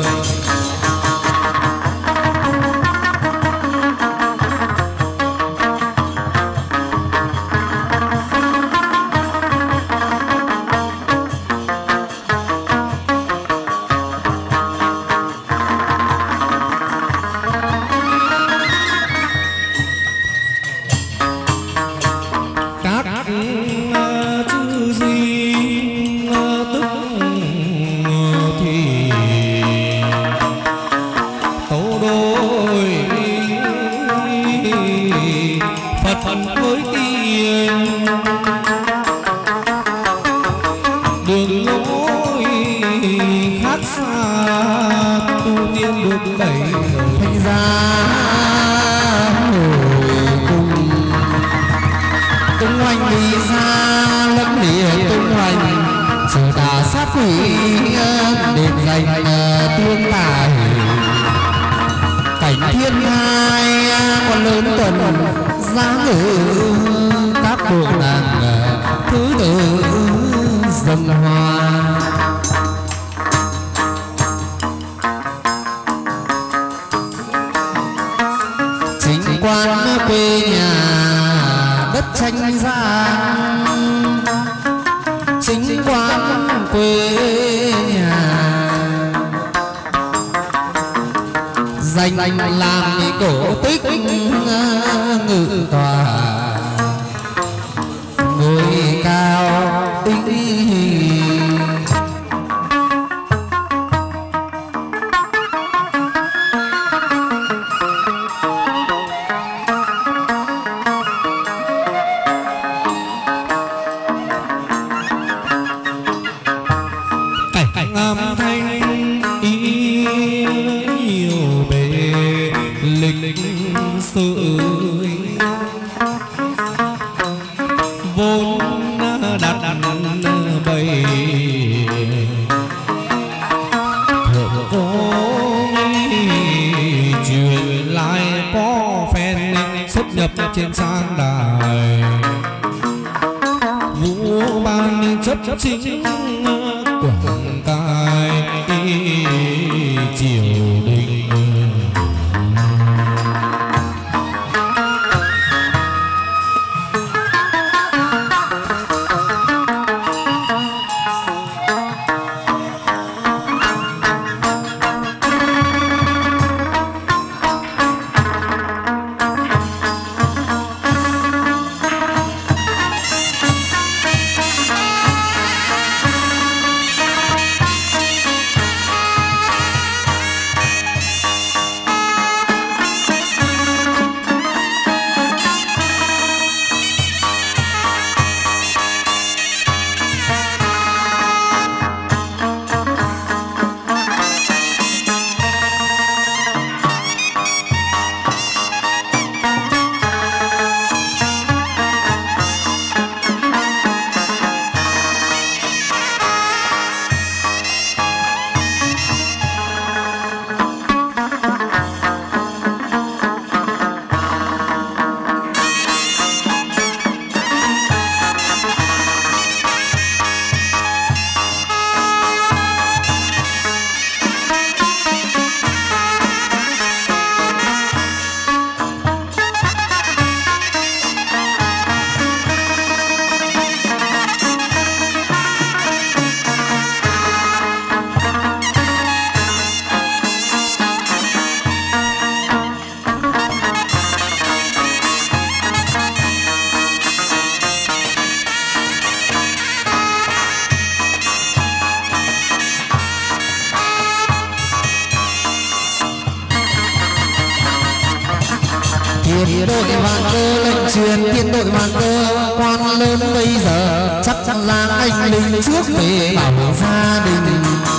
Thiên đội vạn cơ lệnh truyền, thiên đội vạn cơ quan lớn bây giờ chắc là anh linh trước về bảo gia đình,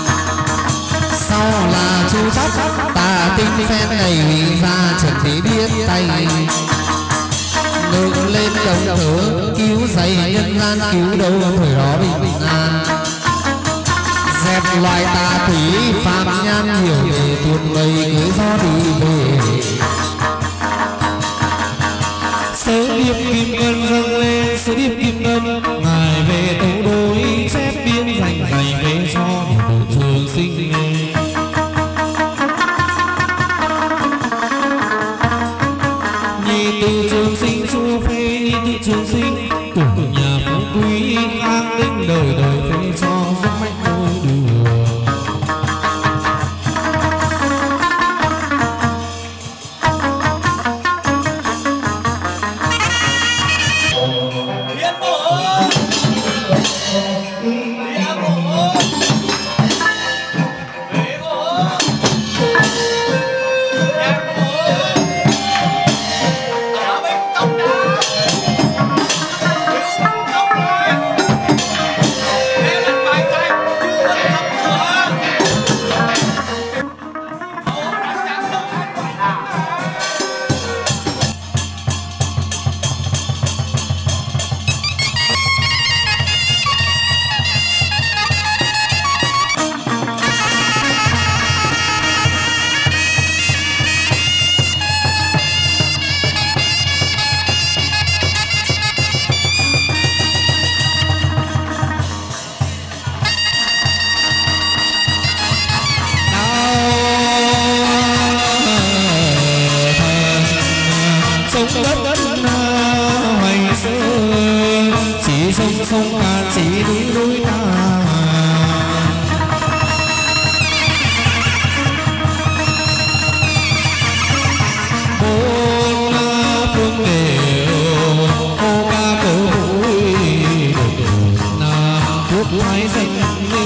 sau là chú chắc ta tinh phen này ra chuẩn bị biết tay ngược lên đồng thớ cứu giày nhân gian cứu đâu thời đó bình an dẹp loài tà thủy phạm nhan hiểu về tuôn mây cứ gió đi về điệp kim ngân dâng lên số điệp kim ngân ngài về tấu đối chép biên dành dành về cho tự trường sinh nhị tự trường sinh xu phê nhị tự trường sinh của nhà phú quý khang linh đời đời phê cho rất mạnh đôi đường sông ca chỉ núi ta bốn phương đều ô ca cổ mũi nam quốc thái danh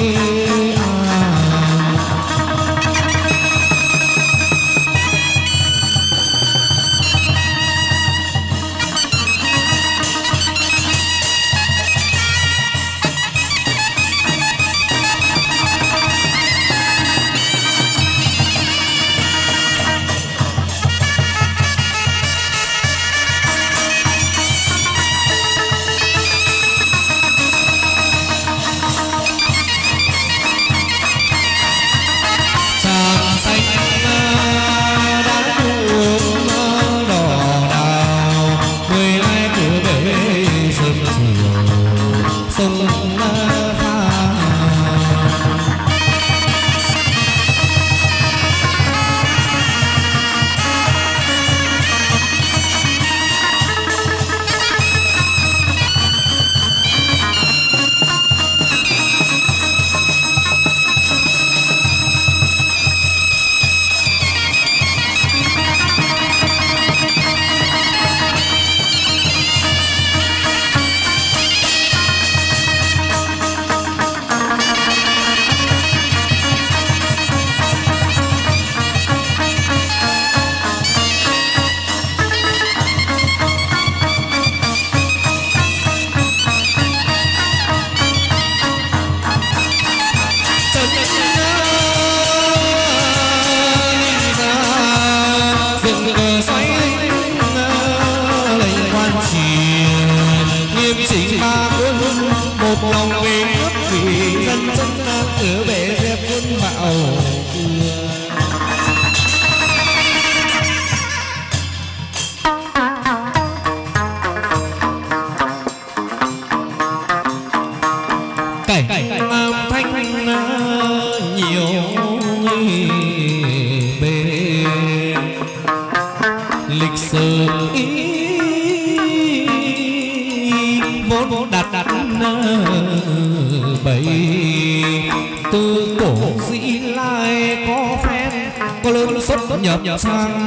nhập sang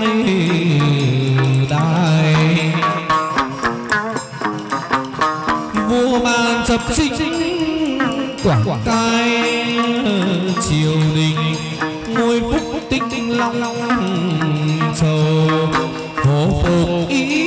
đài vua ban sập sinh quảng cai triều đình ngôi phúc tinh long sầu hổ phục ý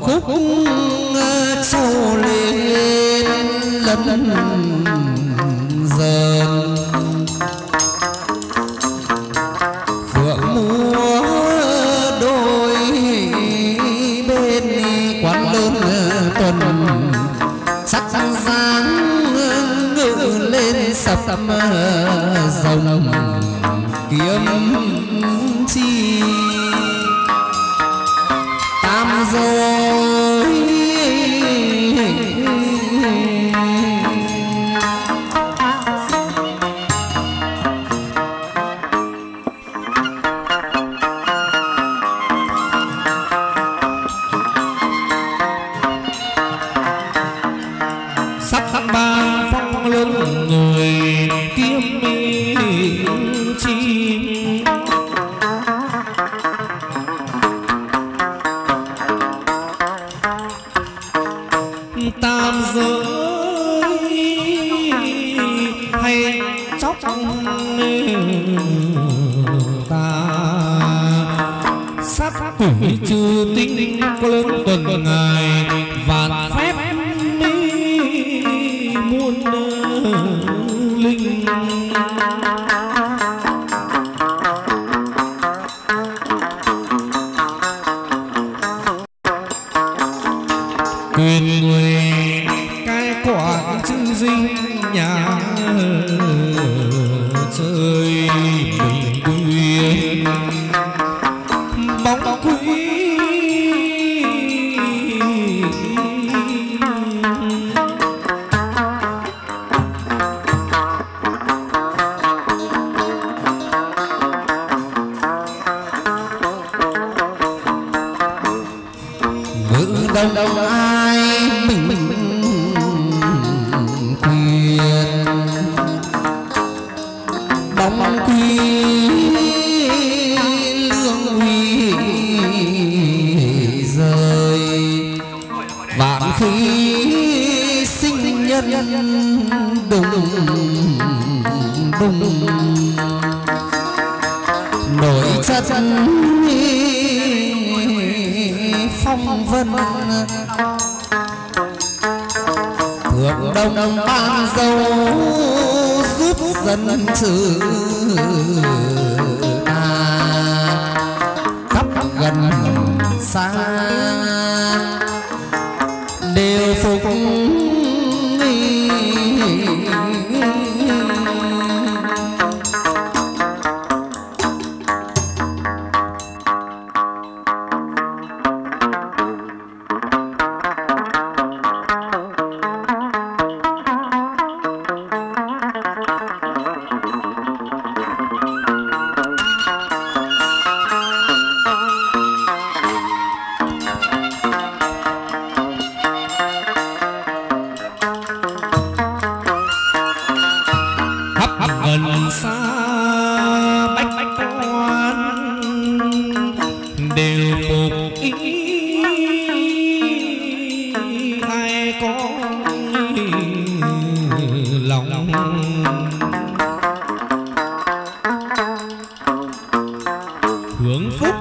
khúc trâu lên lân dần phượng múa đôi bên quán lớn tuần sắc dáng ngự lên sập rồng kiếm chi tam rồi sắc ban phong lớn người kiếm chim tam giới hay chóc ta sát quỷ trừ tinh có lớn tuần ngày vạn phép muôn linh quyền người cái quản chữ dinh nhà chơi bình quyên bóng quý đông đông ai bình quyền bóng quy lương huy rơi vạn khí sinh nhân đùng đùng nổi chất phong vân thượng đông ban dâu giúp dân trừ khắp gần xa đều phục gần xa bách quan đều phục ý ai có lòng hưởng phúc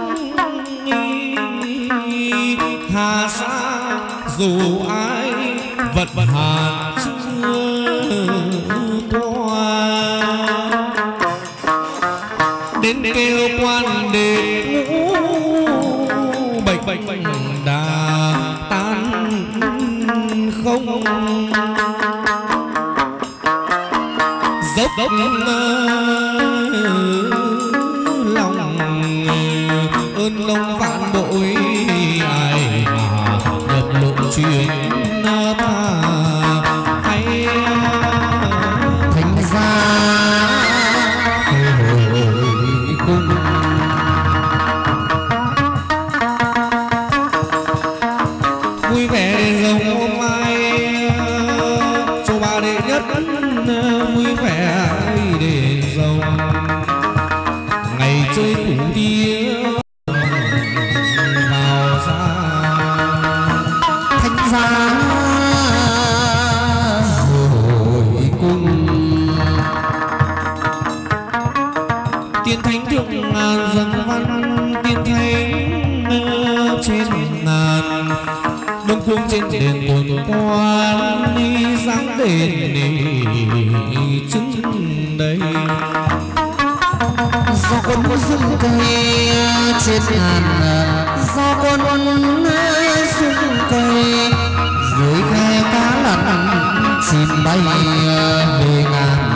hà sa dù ai vật hàn đến kêu quan đế ngũ bệnh đà tan không dốc lòng ơn ông vạn bội ai mà nhật lộ chuyện ta hay thành ra vui vẻ để rồng hôm nay cho bà đệ nhất vui vẻ để rồng ngày chơi phủ đi vào ra thành ra hồi cung tiên thánh thượng ngàn dân văn tiên thánh trên ngàn đông cung trên đền tuần quan đi dáng đền chứng đây do con rừng cây trên ngàn do con rừng cây dưới khe cá lặn chim bay về ngàn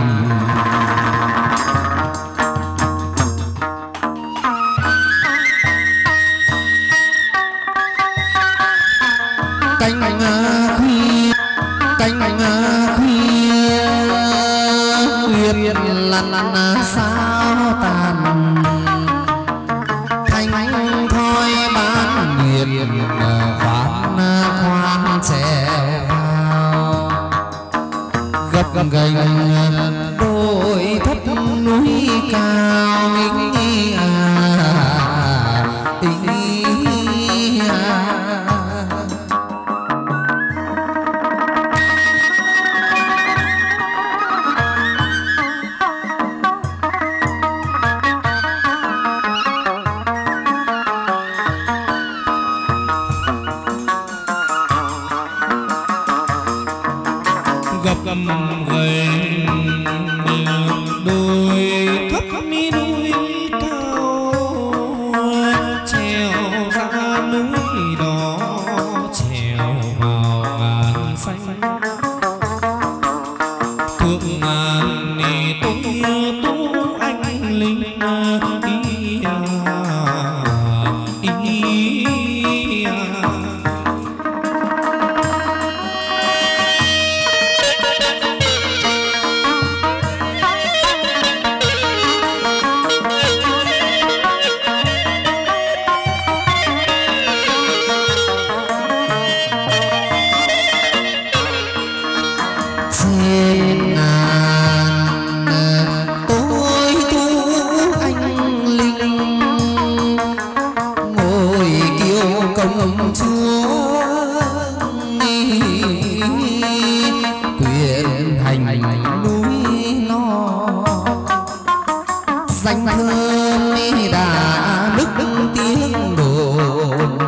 nguyệt lặn sao tàn thanh thoi bán nguyệt khoan khoan trèo vào gập ghềnh đôi thấp núi cao đôi thấp mi núi cao trèo ra núi đỏ trèo vào ngàn xanh thượng ngàn tôi tú anh linh danh thơm đã đức tiếng đồn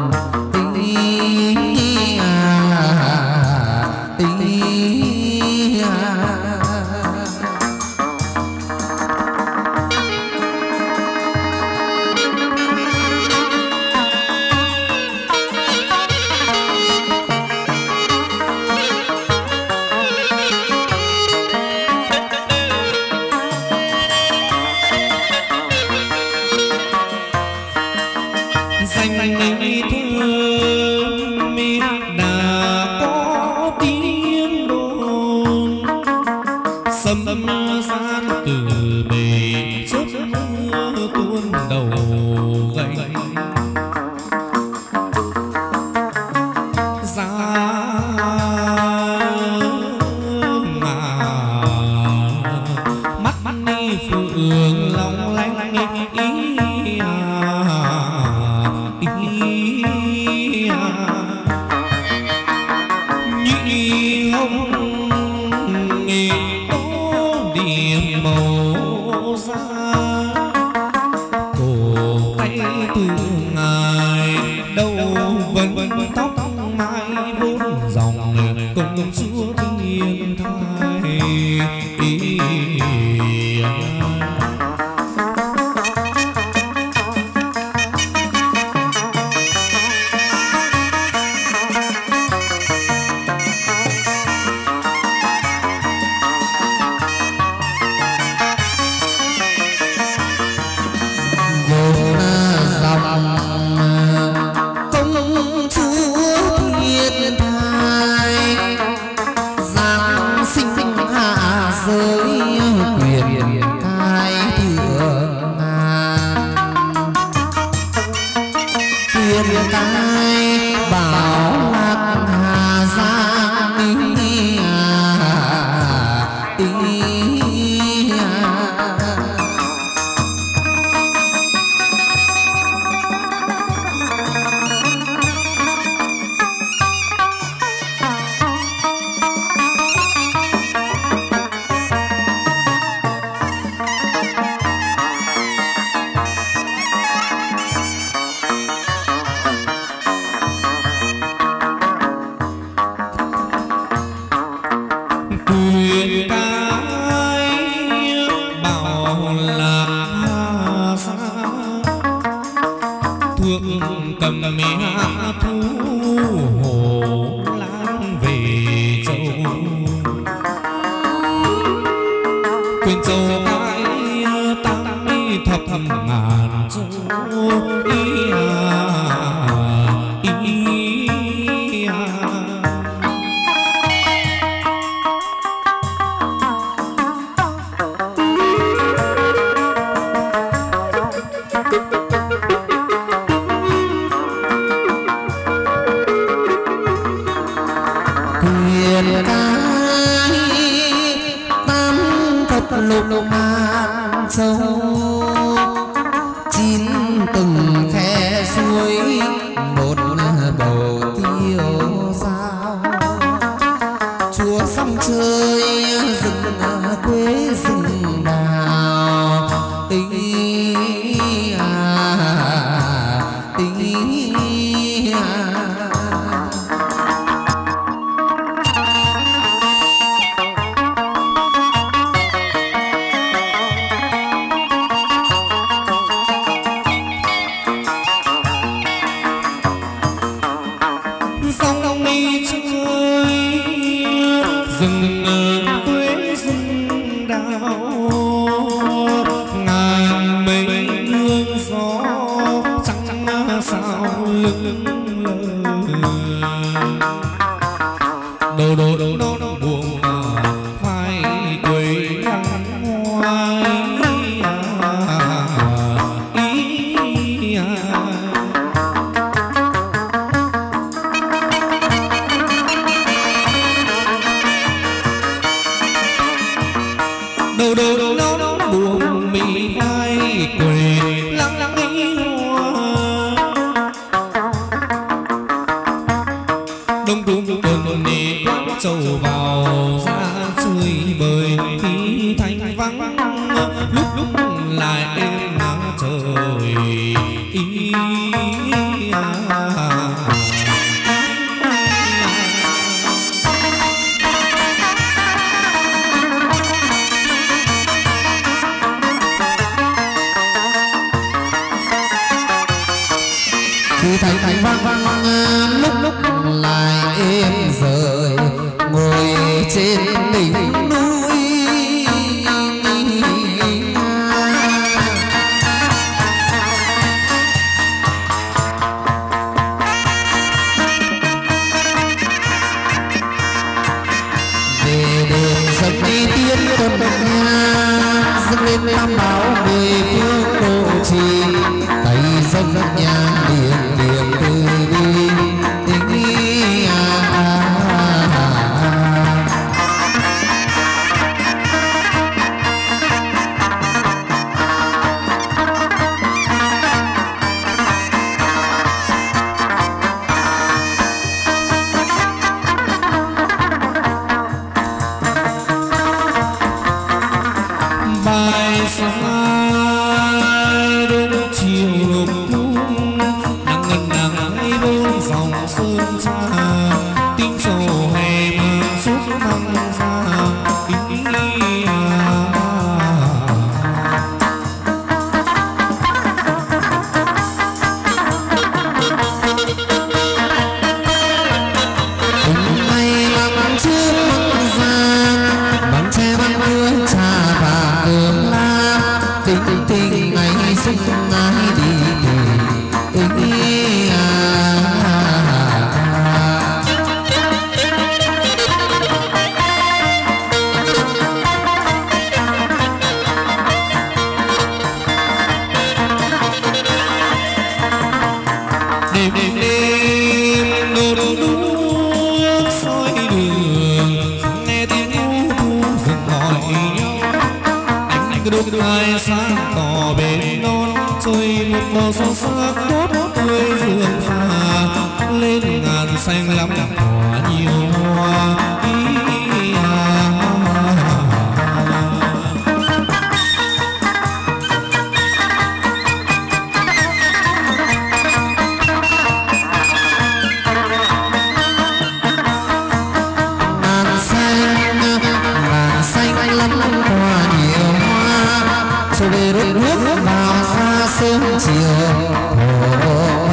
gian từ bề chớp mưa tuôn đầu gánh giá mắt đi phượng long lanh nhị hồng điểm màu da cổ tay từ ngài đâu vẫn tóc mai bốn dòng công chúa thiên thai phượng cầm mẹ thu hồ lan về châu quyền châu ai tám thập ngàn châu ý lục ngàn châu chín từng khe suối một bầu tiêu sao chúa sông chơi rừng quê rừng đào ý về rút nước vào xa sớm chiều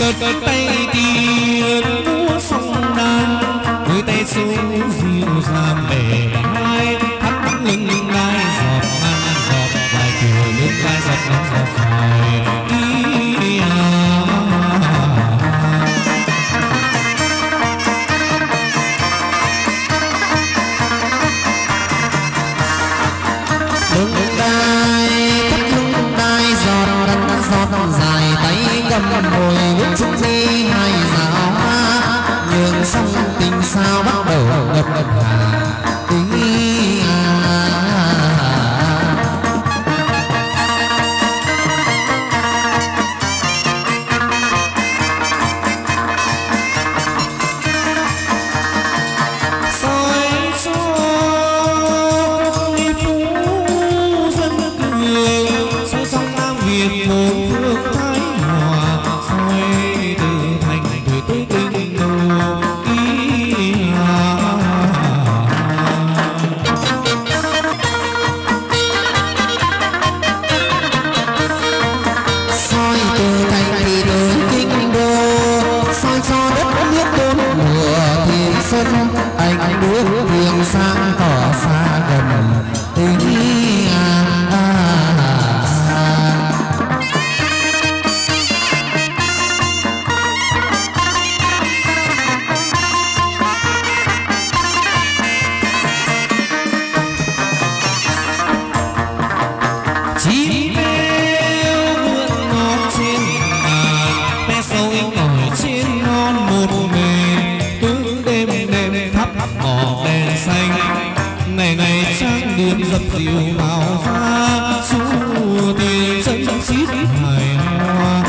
cất tay tiên múa song đàn, đôi tay xuống dịu dàng bể vai thắt lưng lai giọt ngăn giọt vài cửa nước lai giọt ngăn giọt dài dài tay cầm ngồi bước chung đi hai giáo hoa nhường xong tình sao bắt đầu ngập ngập hà anh bước đường sang tỏ xa gần tình chỉ yêu vườn ngọt trên ngàn ve sâu ngồi trên non một mình cứ đêm đêm thắp ngọn đèn xanh ngày ngày trang điểm dập dìu vào pha xua tiền chân xít hài hoa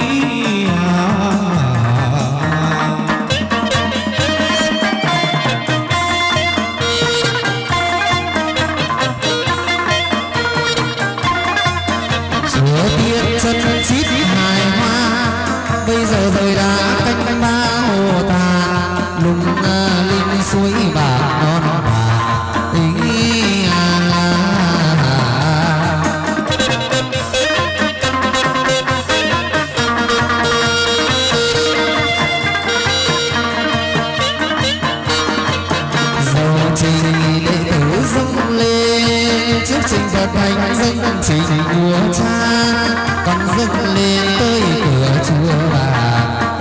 chân chít hài hoa bây giờ rồi đã canh ba hồ tàn lùng linh suối bạc non bạc tình dầu trình đệ tử dâng lên trước trình phật thánh dâng trình của cha con dâng lên tới cửa chùa bà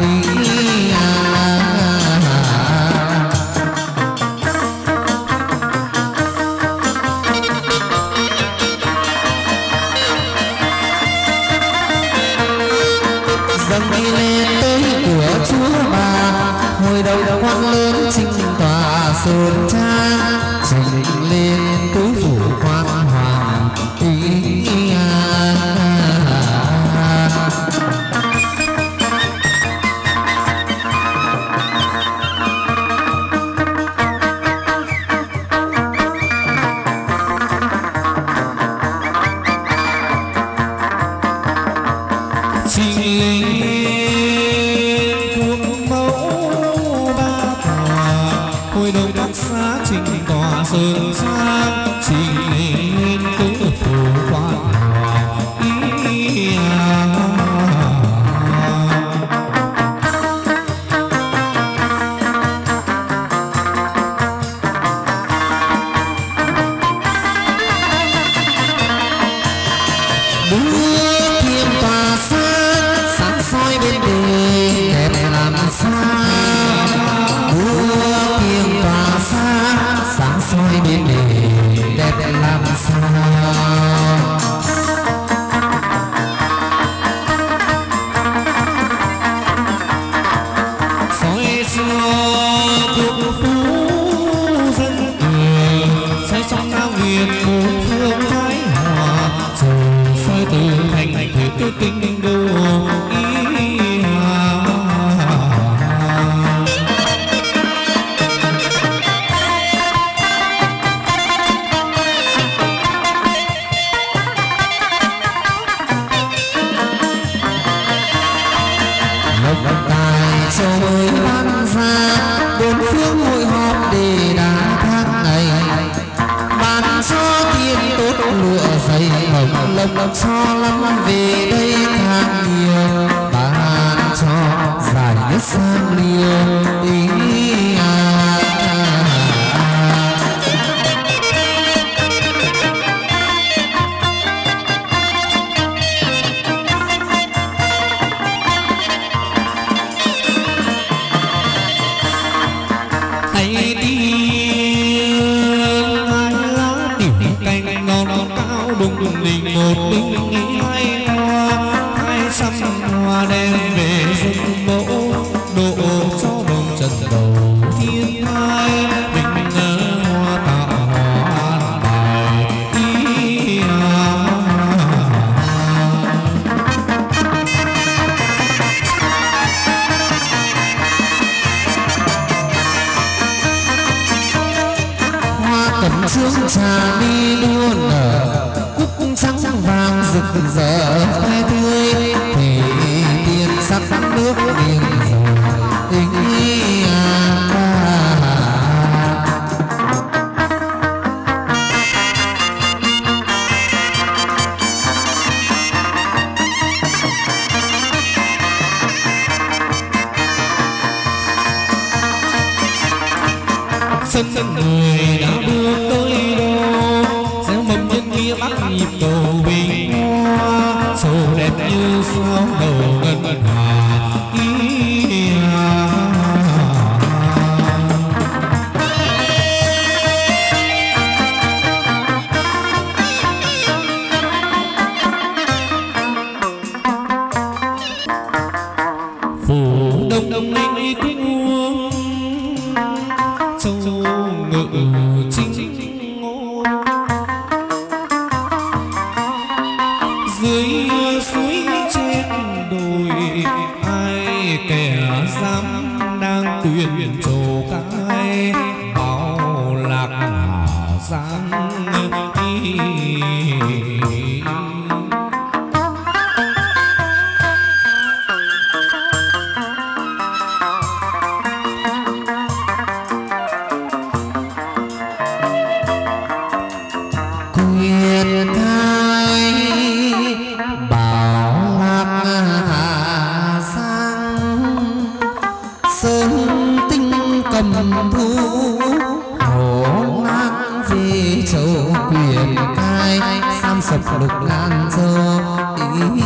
dâng lên tới cửa chùa bà hồi đầu quan lớn trình tòa sơn trang trình lên tứ phủ quan hoàng sơn sang trình lên tứ phủ quan hoàng đưa thiên tòa sáng soi bên đời đẹp làm sao đưa thiên tòa sáng soi bên đời đẹp làm sao soi xưa thuộc phú dân soi sóng nam việt một phương thái hòa soi từ thành thủy kinh đô tài châu mới ban ra bốn phương hội họp để đá thác ngày ban cho tiền tốt lụa dày mộng lộc cho lắm về đây tháng nhiều ban cho sang liêu ý một binh hai hoa 200 hoa đem về dân mẫu độ cho đồng trần đầu thiên hai bình hoa tạo hoa bài ý hoa cẩm trướng trà đi luôn trắng vàng rực rỡ khoe tươi thì tiên sắc nước biển rồi tình sân người đã đưa tới đâu gieo mầm nhân nghĩa bắt nhịp cầu bình hoa sầu đẹp như sao đầu ngân hà phủ đông đông linh cuông châu ngự chính dưới suối trên đồi ai kẻ dám đang tuyển trổ cái bao lạc hà giang sập lục ngàn châu ý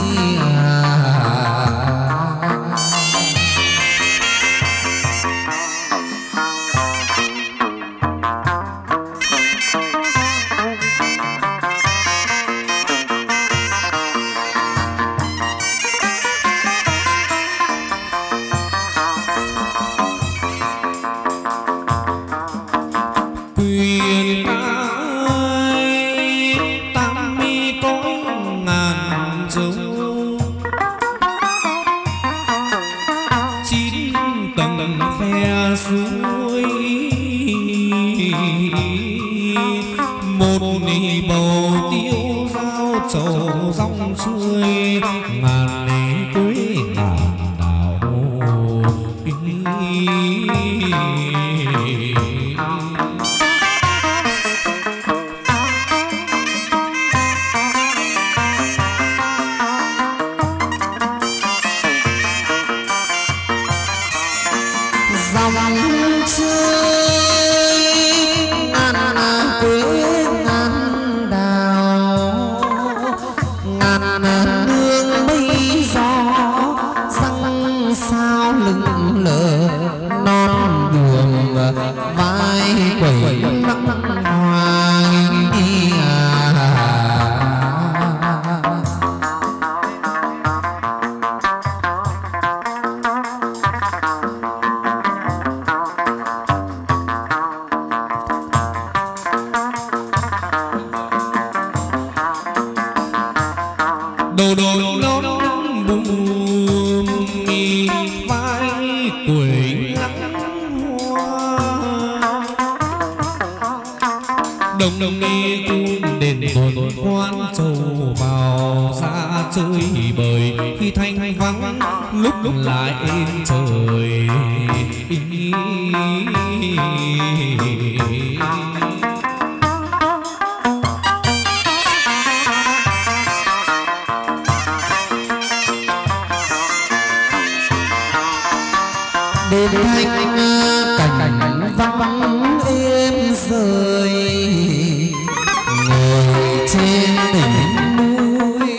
đêm thanh cảnh vắng êm rơi ngồi trên đỉnh núi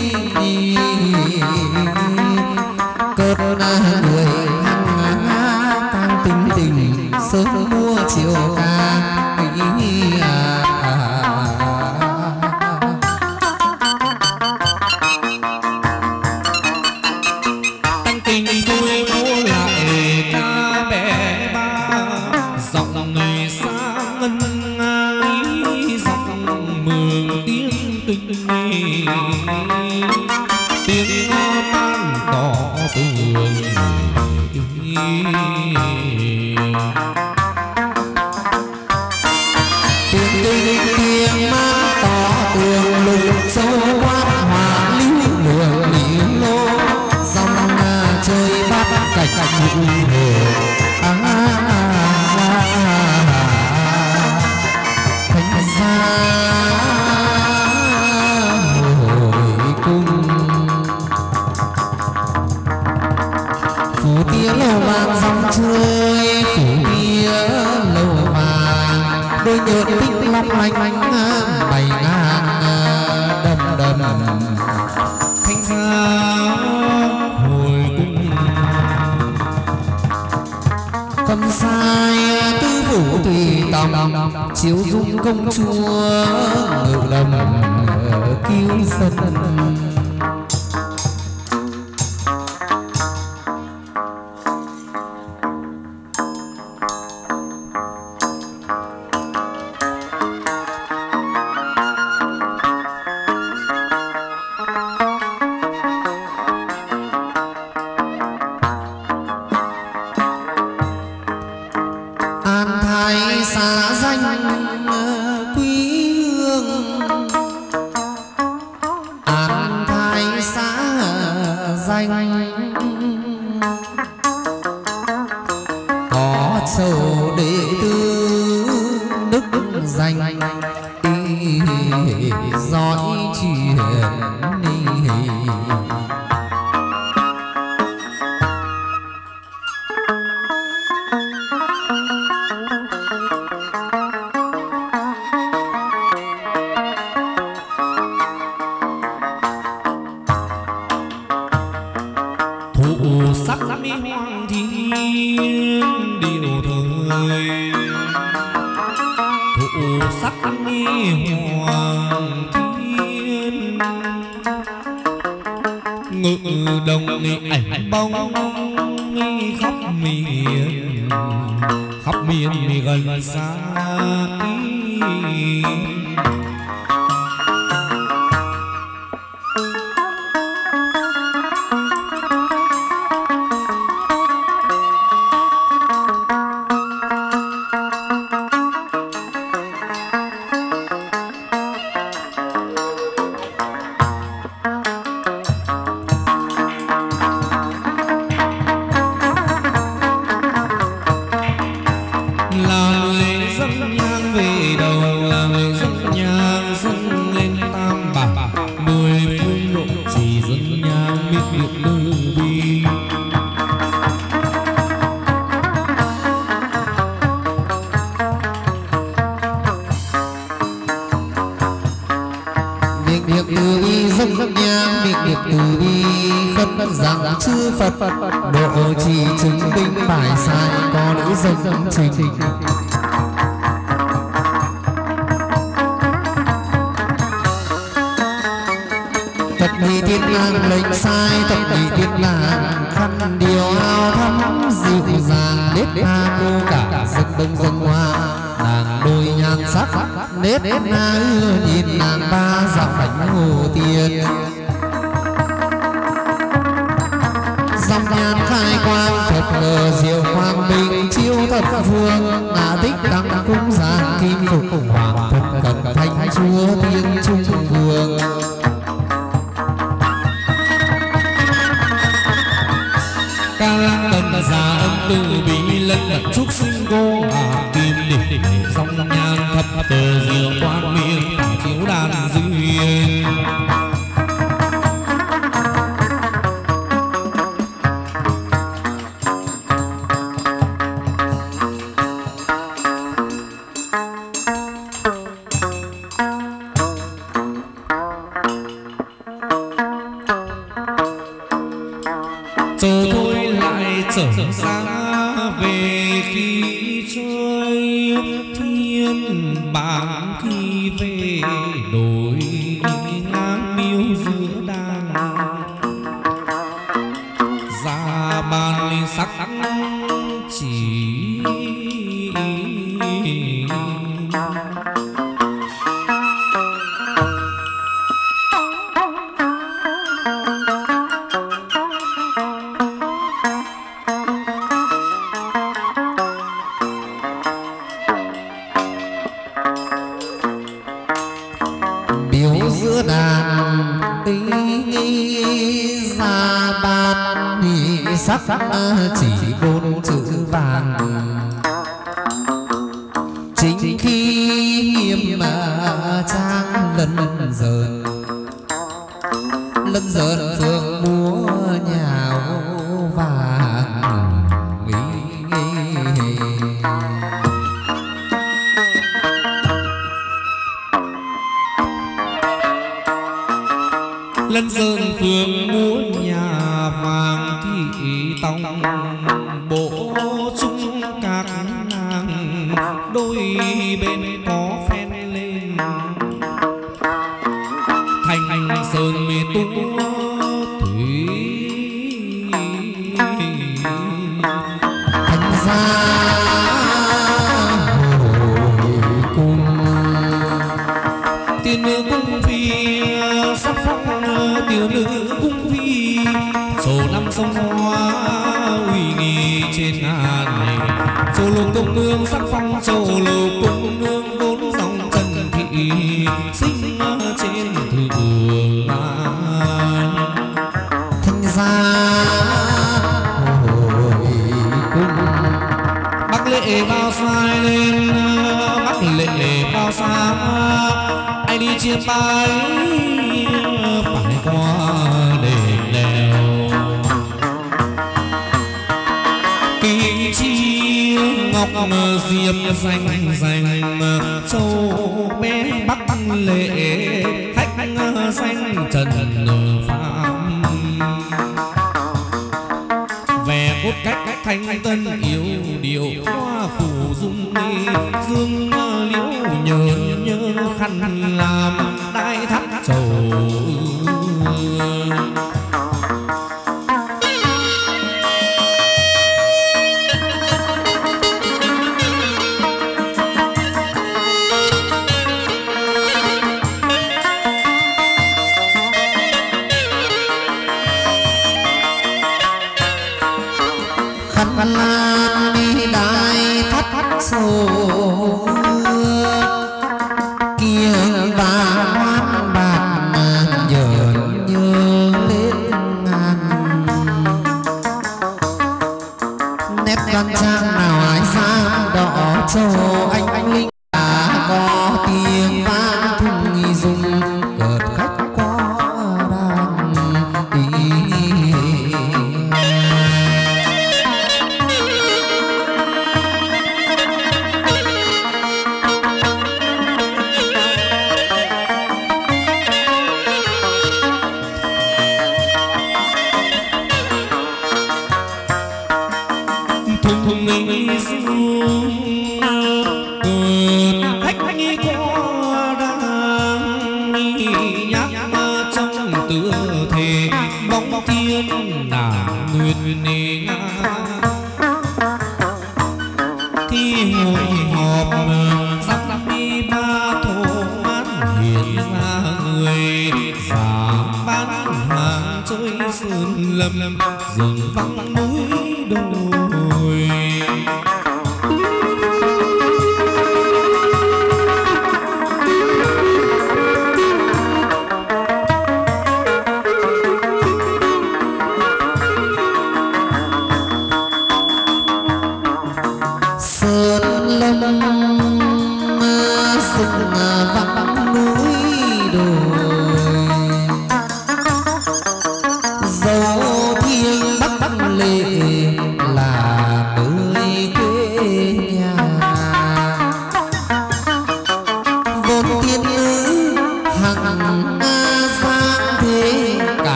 cơn người càng tình tình sớm mua chiều ca tăng tình tôi mua lại ca bé ba giọng người xa ngân ai giọng mường tiếng tình tiếng man tỏ tường tiếng man tỏ tường lục sâu quát hòa lưu lượng lý lô dòng chơi bắt cảnh vụ hồ thành ra hồi cung phủ tía lầu vàng dòng chơi phủ tía lầu vàng đôi nhợt tích long lanh bày ngang đầm đầm thanh ra hồi cung cầm sai tư phủ tùy tòng chiếu dung công chúa ngự đồng kiêu sân an thái xa danh quý hương an thái xa danh có châu đệ tử đức danh giỏi chuyện thủ sắc mi hoàng thiên điều thời thủ sắc mi hoàng thiên ngự đồng ảnh bóng khắp miền mi gần xa làm lễ dâng nhang về đầu làm lễ dâng nhang dâng lên tam bảo mười phương độ chỉ dâng nhang biết được từ bi việc từ bi dâng nhang việc từ bi phân rằng chư Phật độ trì chứng minh bài sai có nữ dâng trình Phật nhị tiên lang lệnh sai Phật nhị tiên lang khăn điều ao thắm dịu dàng nết na cô cả dân đông dân hoa nàng đôi nhan sắc nết na nhìn nàng ba dạo bánh hồ tiên dòng nhan khai quang thật ngờ diệu quang minh chiếu thập phương ngã tích đăng cung giang kim phục hoàng thật cần thánh chúa tiên trung vương ca lang tần già âm từ bi lân lận chúc sinh cô kim đỉnh dòng nhan thập tờ diệu quang miên chiếu đàn duyên rồi thôi lại trở ra về khi trôi thiên bảng khi về đồi ngang miếu giữa đàng ra ban sắc chỉ biểu giữa đàn tí ra ban sắc chỉ 4 chữ vàng chính khi hiểm trang lân dợn phượng múa nhào vàng lân dợn phượng múa nhà vàng thị tòng bộ chung các nàng đôi bên có phen lên thành sơn mê tua thủy thành ra hồi cung tiên nữ cung phi sắc phong tiểu nữ cung phi số năm sông hoa uy nghi trên ngàn này châu lục công nương sắc phong châu lục công nương vốn dòng trần thị sinh trên thượng ngàn thành ra hồi cung bắc lệ bao sai lên bắc lệ bao xa ai đi chia tay phải qua đền đèo kim chi ngọc diệp danh châu bé bắc lệ khách danh trần phạm về cốt cách thanh tân yêu điệu hoa phủ dung nghi dương liễu nhớ khăn làm đai thắt trầu khăn lam đi đai thắt sầu kia và hoan bạc giờ nhớ lên ngàn nét văn trang nào ai dám đỏ châu anh linh đã có tiếng vang thùng dung cợt khách có đàn thùng mình xuống cợt khách có đang nhắc trong tựa thề bóng thiên đàng nguyên nga thi hội họp sắc đi ba thổ mát hiện ra người giảm bán hàng trôi sơn lâm rừng vắng núi đồi sơn lâm rừng vắng núi đồi dấu thiêng bắc lệ là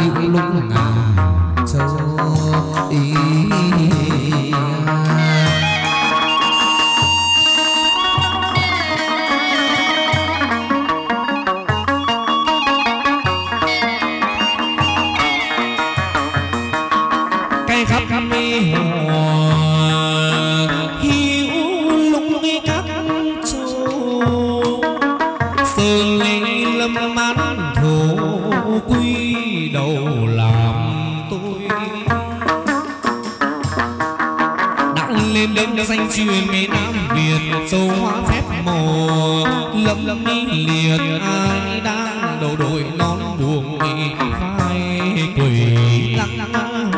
hữu lúc ngàn châu ý. cây khắp mi hồ hữu lúc các châu sơn lâm mãn thổ quy đầu làm tôi đã lên đấng danh truyền miền Nam Việt châu hóa phép màu lâm liệt ai đang đầu đội nón buông phai quỷ lăng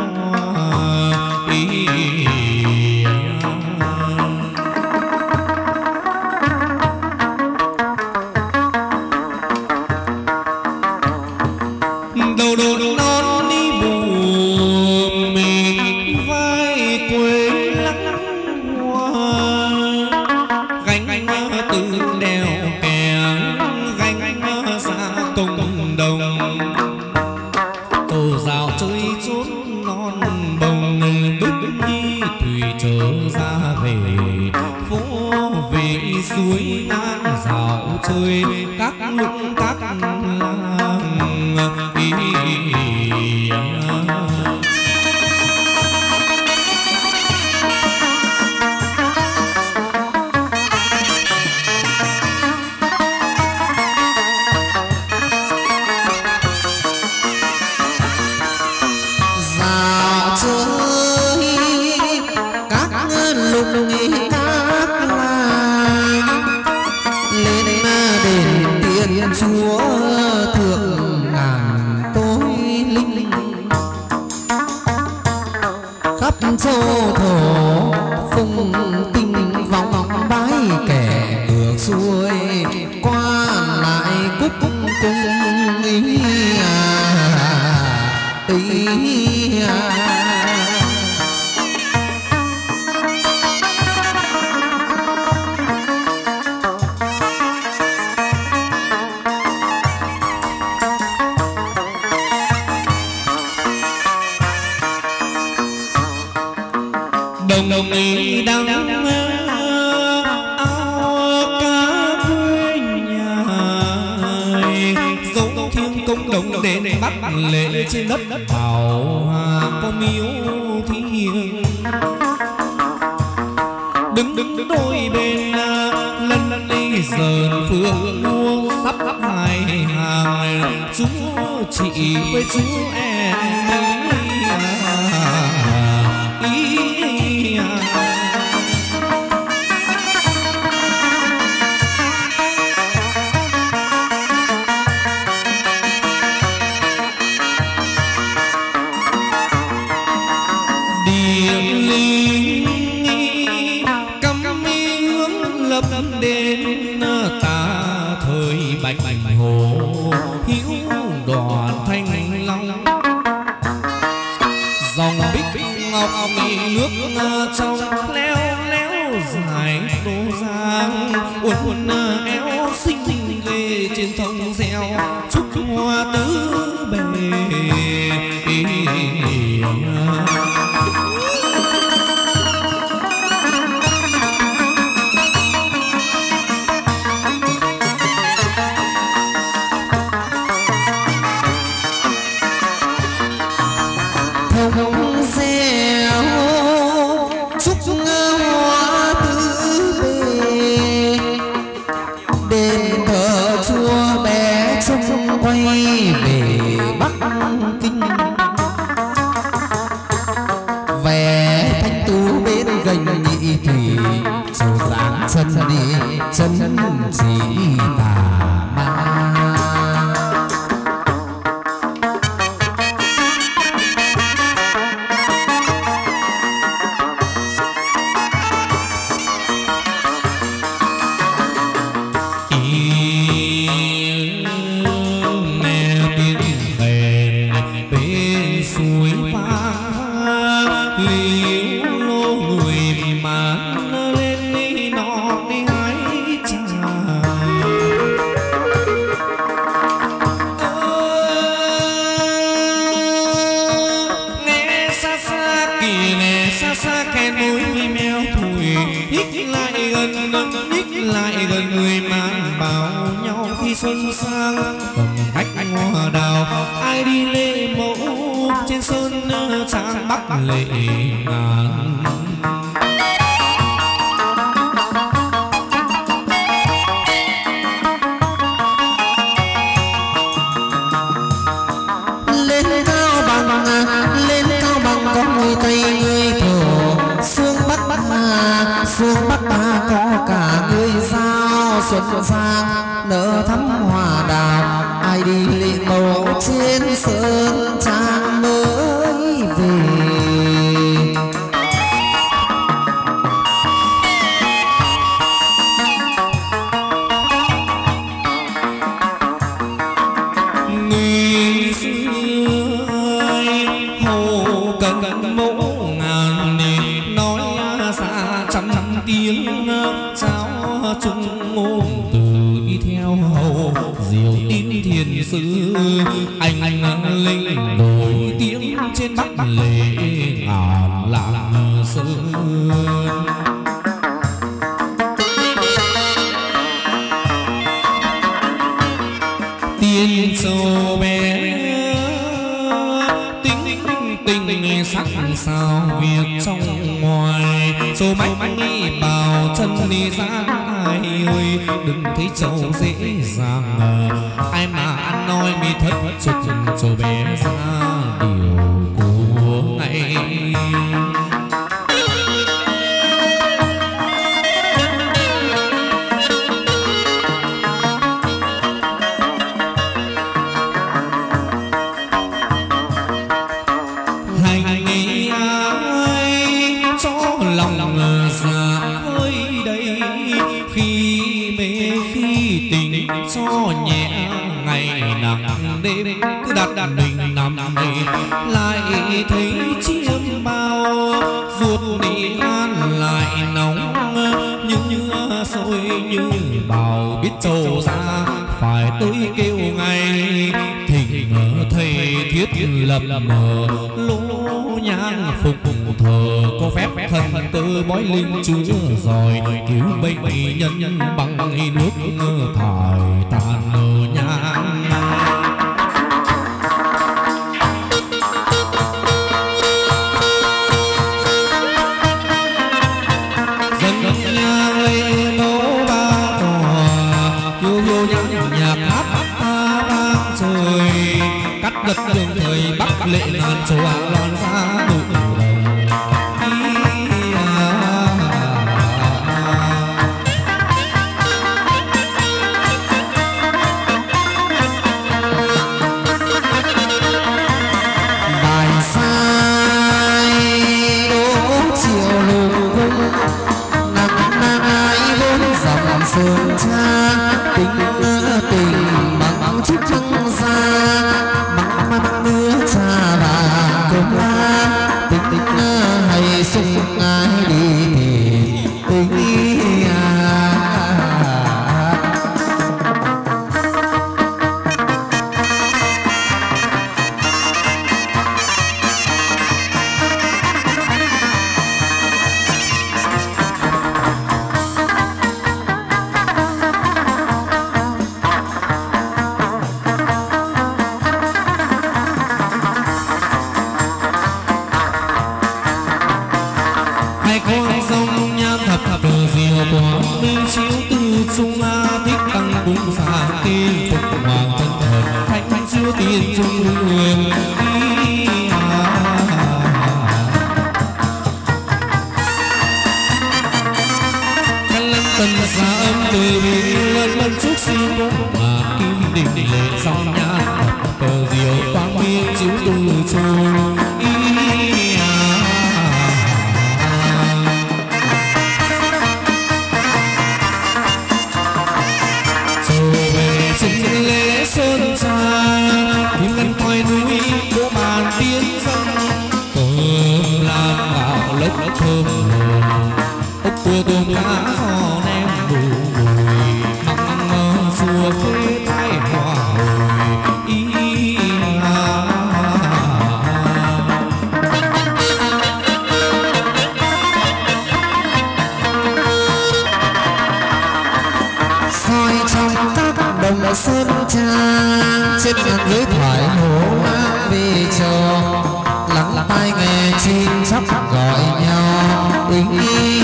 đầu đội nón đi buồn mình vai quê lăng hoa gánh từ đèo kè gánh xa công đồng tổ dạo chơi chốn non bồng bức nhi thủy trở ra về phố về suối ngang dạo chơi các lúc các làng dạo chơi các lúc các làng lên đền tiên chúa thượng ngàn tối linh khắp châu thổ phùng tinh vòng bái kẻ ngược xuôi qua lại cúc cung ý đồng ý đắng áo cá quê nhà dấu thiên công đồng đến bắc lệ trên đất bảo hà có miếu thiêng đứng đôi bên lân đi dần phương mua sắp hai hàng chúa chị với chúa em điện linh cắm hướng lập đến ta thời bạch hồ hiếu đoàn thanh long dòng bích ngọc nước trong leo dài tô giang uốn éo xinh về trên thông reo chúc hoa tứ bề thông reo chúc hoa tứ bề đền thờ chúa bé trông quay về Bắc Kinh về thanh tú bên gành nhị thủy châu dáng chân đi chân chỉ tà ma gần người man bảo nhau khi xuân sang cầm khách hoa đào ai đi lễ mẫu trên sơn trang bắc lệ ngàn. Phương Bắc có cả người giao xuân sang nở thắm hoa đào ai đi lễ mẫu trên sơn trang mới về. Người xưa hồ cần mẫu ngàn nói xa trăm tiếng trao chung ngôn từ đi theo hầu diệu tín thiền sư anh linh nổi tiếng trên bắc lệ ngàn lạng sơn. Tiên châu bé tính tình sắc sao việc trong ngoài số mách nghĩ bảo chân đi gian ai ơi đừng thấy châu dễ dàng ai mà ăn nói mi thất chục châu bé ra điều của ngày. Cho nhẹ ngày nắng đêm cứ đặt mình nằm lại thấy chiêm bao ruột đi an lại nóng như sôi như bào biết trầu ra phải tới kêu ngày thỉnh thầy thiết lập mở lỗ nhang phục thờ có phép thần cơ bói linh chúa rồi cứu bệnh nhân bằng nước thải tàn nhang. Dân nhang lễ nấu ba tòa yêu yêu nhạc hát vang trời cắt gật đường thời bắc lệ ngàn châu áng loan ra nụ sơn trang tình bằng chiếc trăng xa măng nước trà và cơm la tình hay sung ai đi thì tình đồng sơn trang trên ngàn dưới thoại hồ ác vì chờ lắng tai nghe chim chóc gọi nhau ý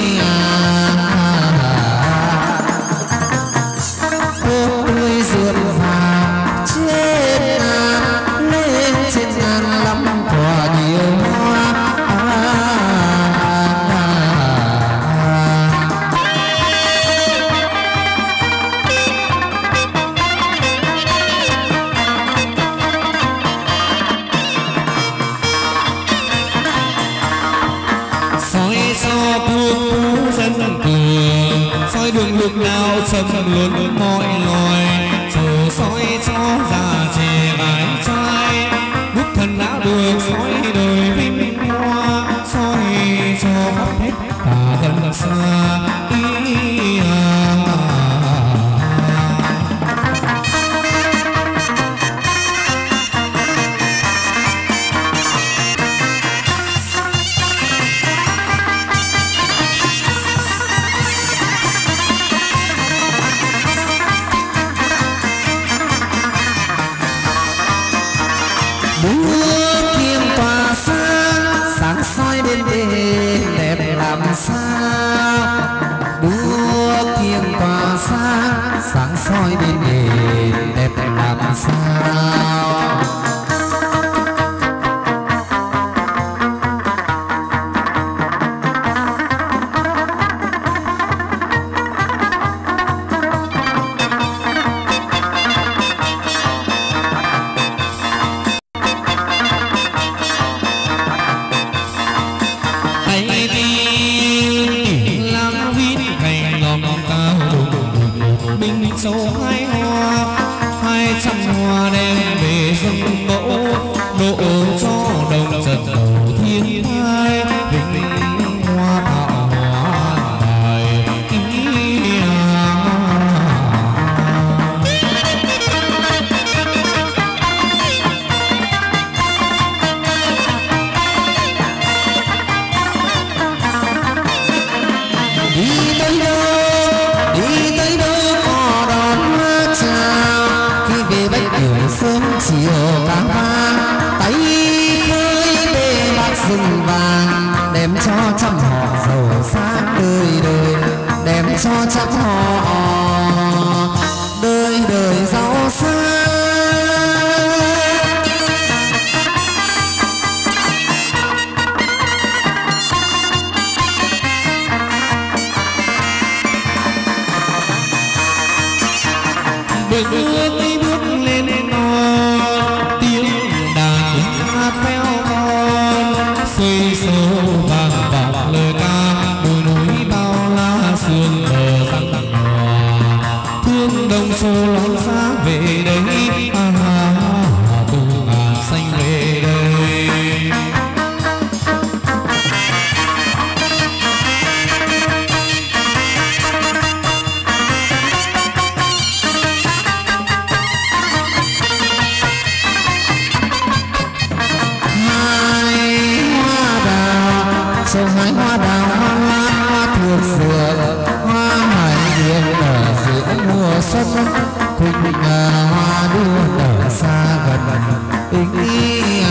tươi rượt vàng trên ngàn lên trên ngàn lắm quả nhiều hoa soi đường lúc nào sầm luôn mọi loài chờ soi cho già trẻ gái trai bước thân đã được soi đời vinh hoa soi cho khắp hết cả gần xa sao đua thiên tỏa sáng sáng soi bên đền đẹp làm sao sâu hai hoa 200 hoa đem về dâng mẫu độ cho đồng trần đầu thiên thai vinh hoa tạo hóa bài đi tới đâu sớm chiều cá vang tay khơi bê bát rừng vàng đem cho trăm họ giàu sang đời đời đem cho trăm họ đời đời giàu sang bước đi bước lên tiếng đàn hát véo von xuôi sâu vang vọng lời ca đồi núi bao la sương mờ răng nhòa thương đồng xô lón giá về đây tu ngàn xanh về đây sông hái hoa đào hoa lan hoa thuộc dừa hoa hải đường nở giữa mùa xuân quỳnh hoa đua nở xa gần tình ý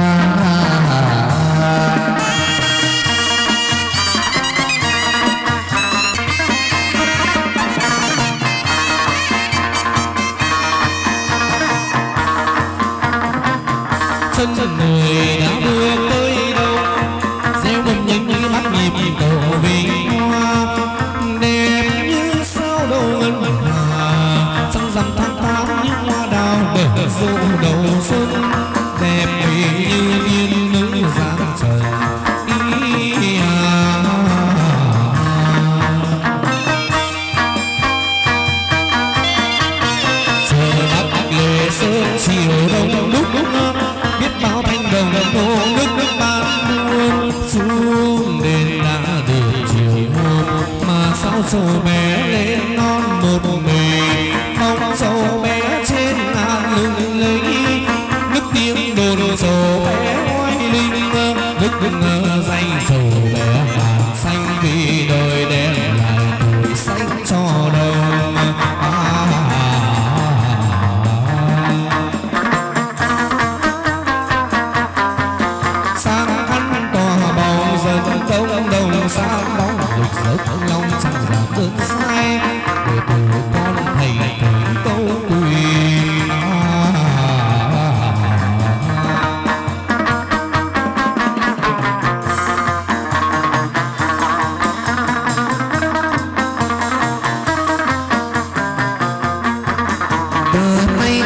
chân người đã bước tới đâu gieo mầm những mắt nhịp cầu vinh hoa đẹp như sao đầu ngân hà trăng rằm tháng 8 những hoa đào nở rộ đầu xuân đẹp như viên nữ giáng trần chờ đắp lệ sớm chiều đông lúc biết bao thanh đồng nô nước ban muôn xuống đền đã được chiều hôm mà sao dâu bé lên non một mình mong dâu bé trên ngàn lưng lấy nước tiếng đồn dâu bé oai linh nước danh dâu bé vàng xanh vì đời đem lại tuổi xanh cho đồng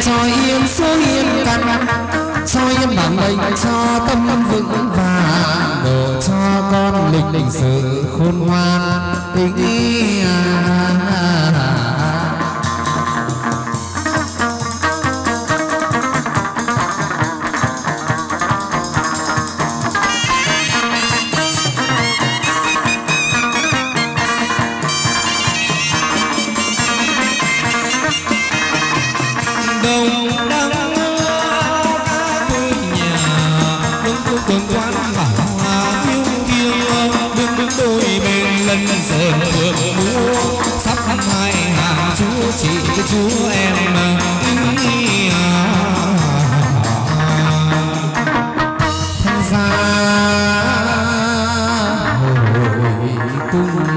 cho yên số yên căn, cho yên bản mệnh, cho tâm vững vàng, độ cho con lịch sự khôn ngoan tình chú em thân gia hồi cung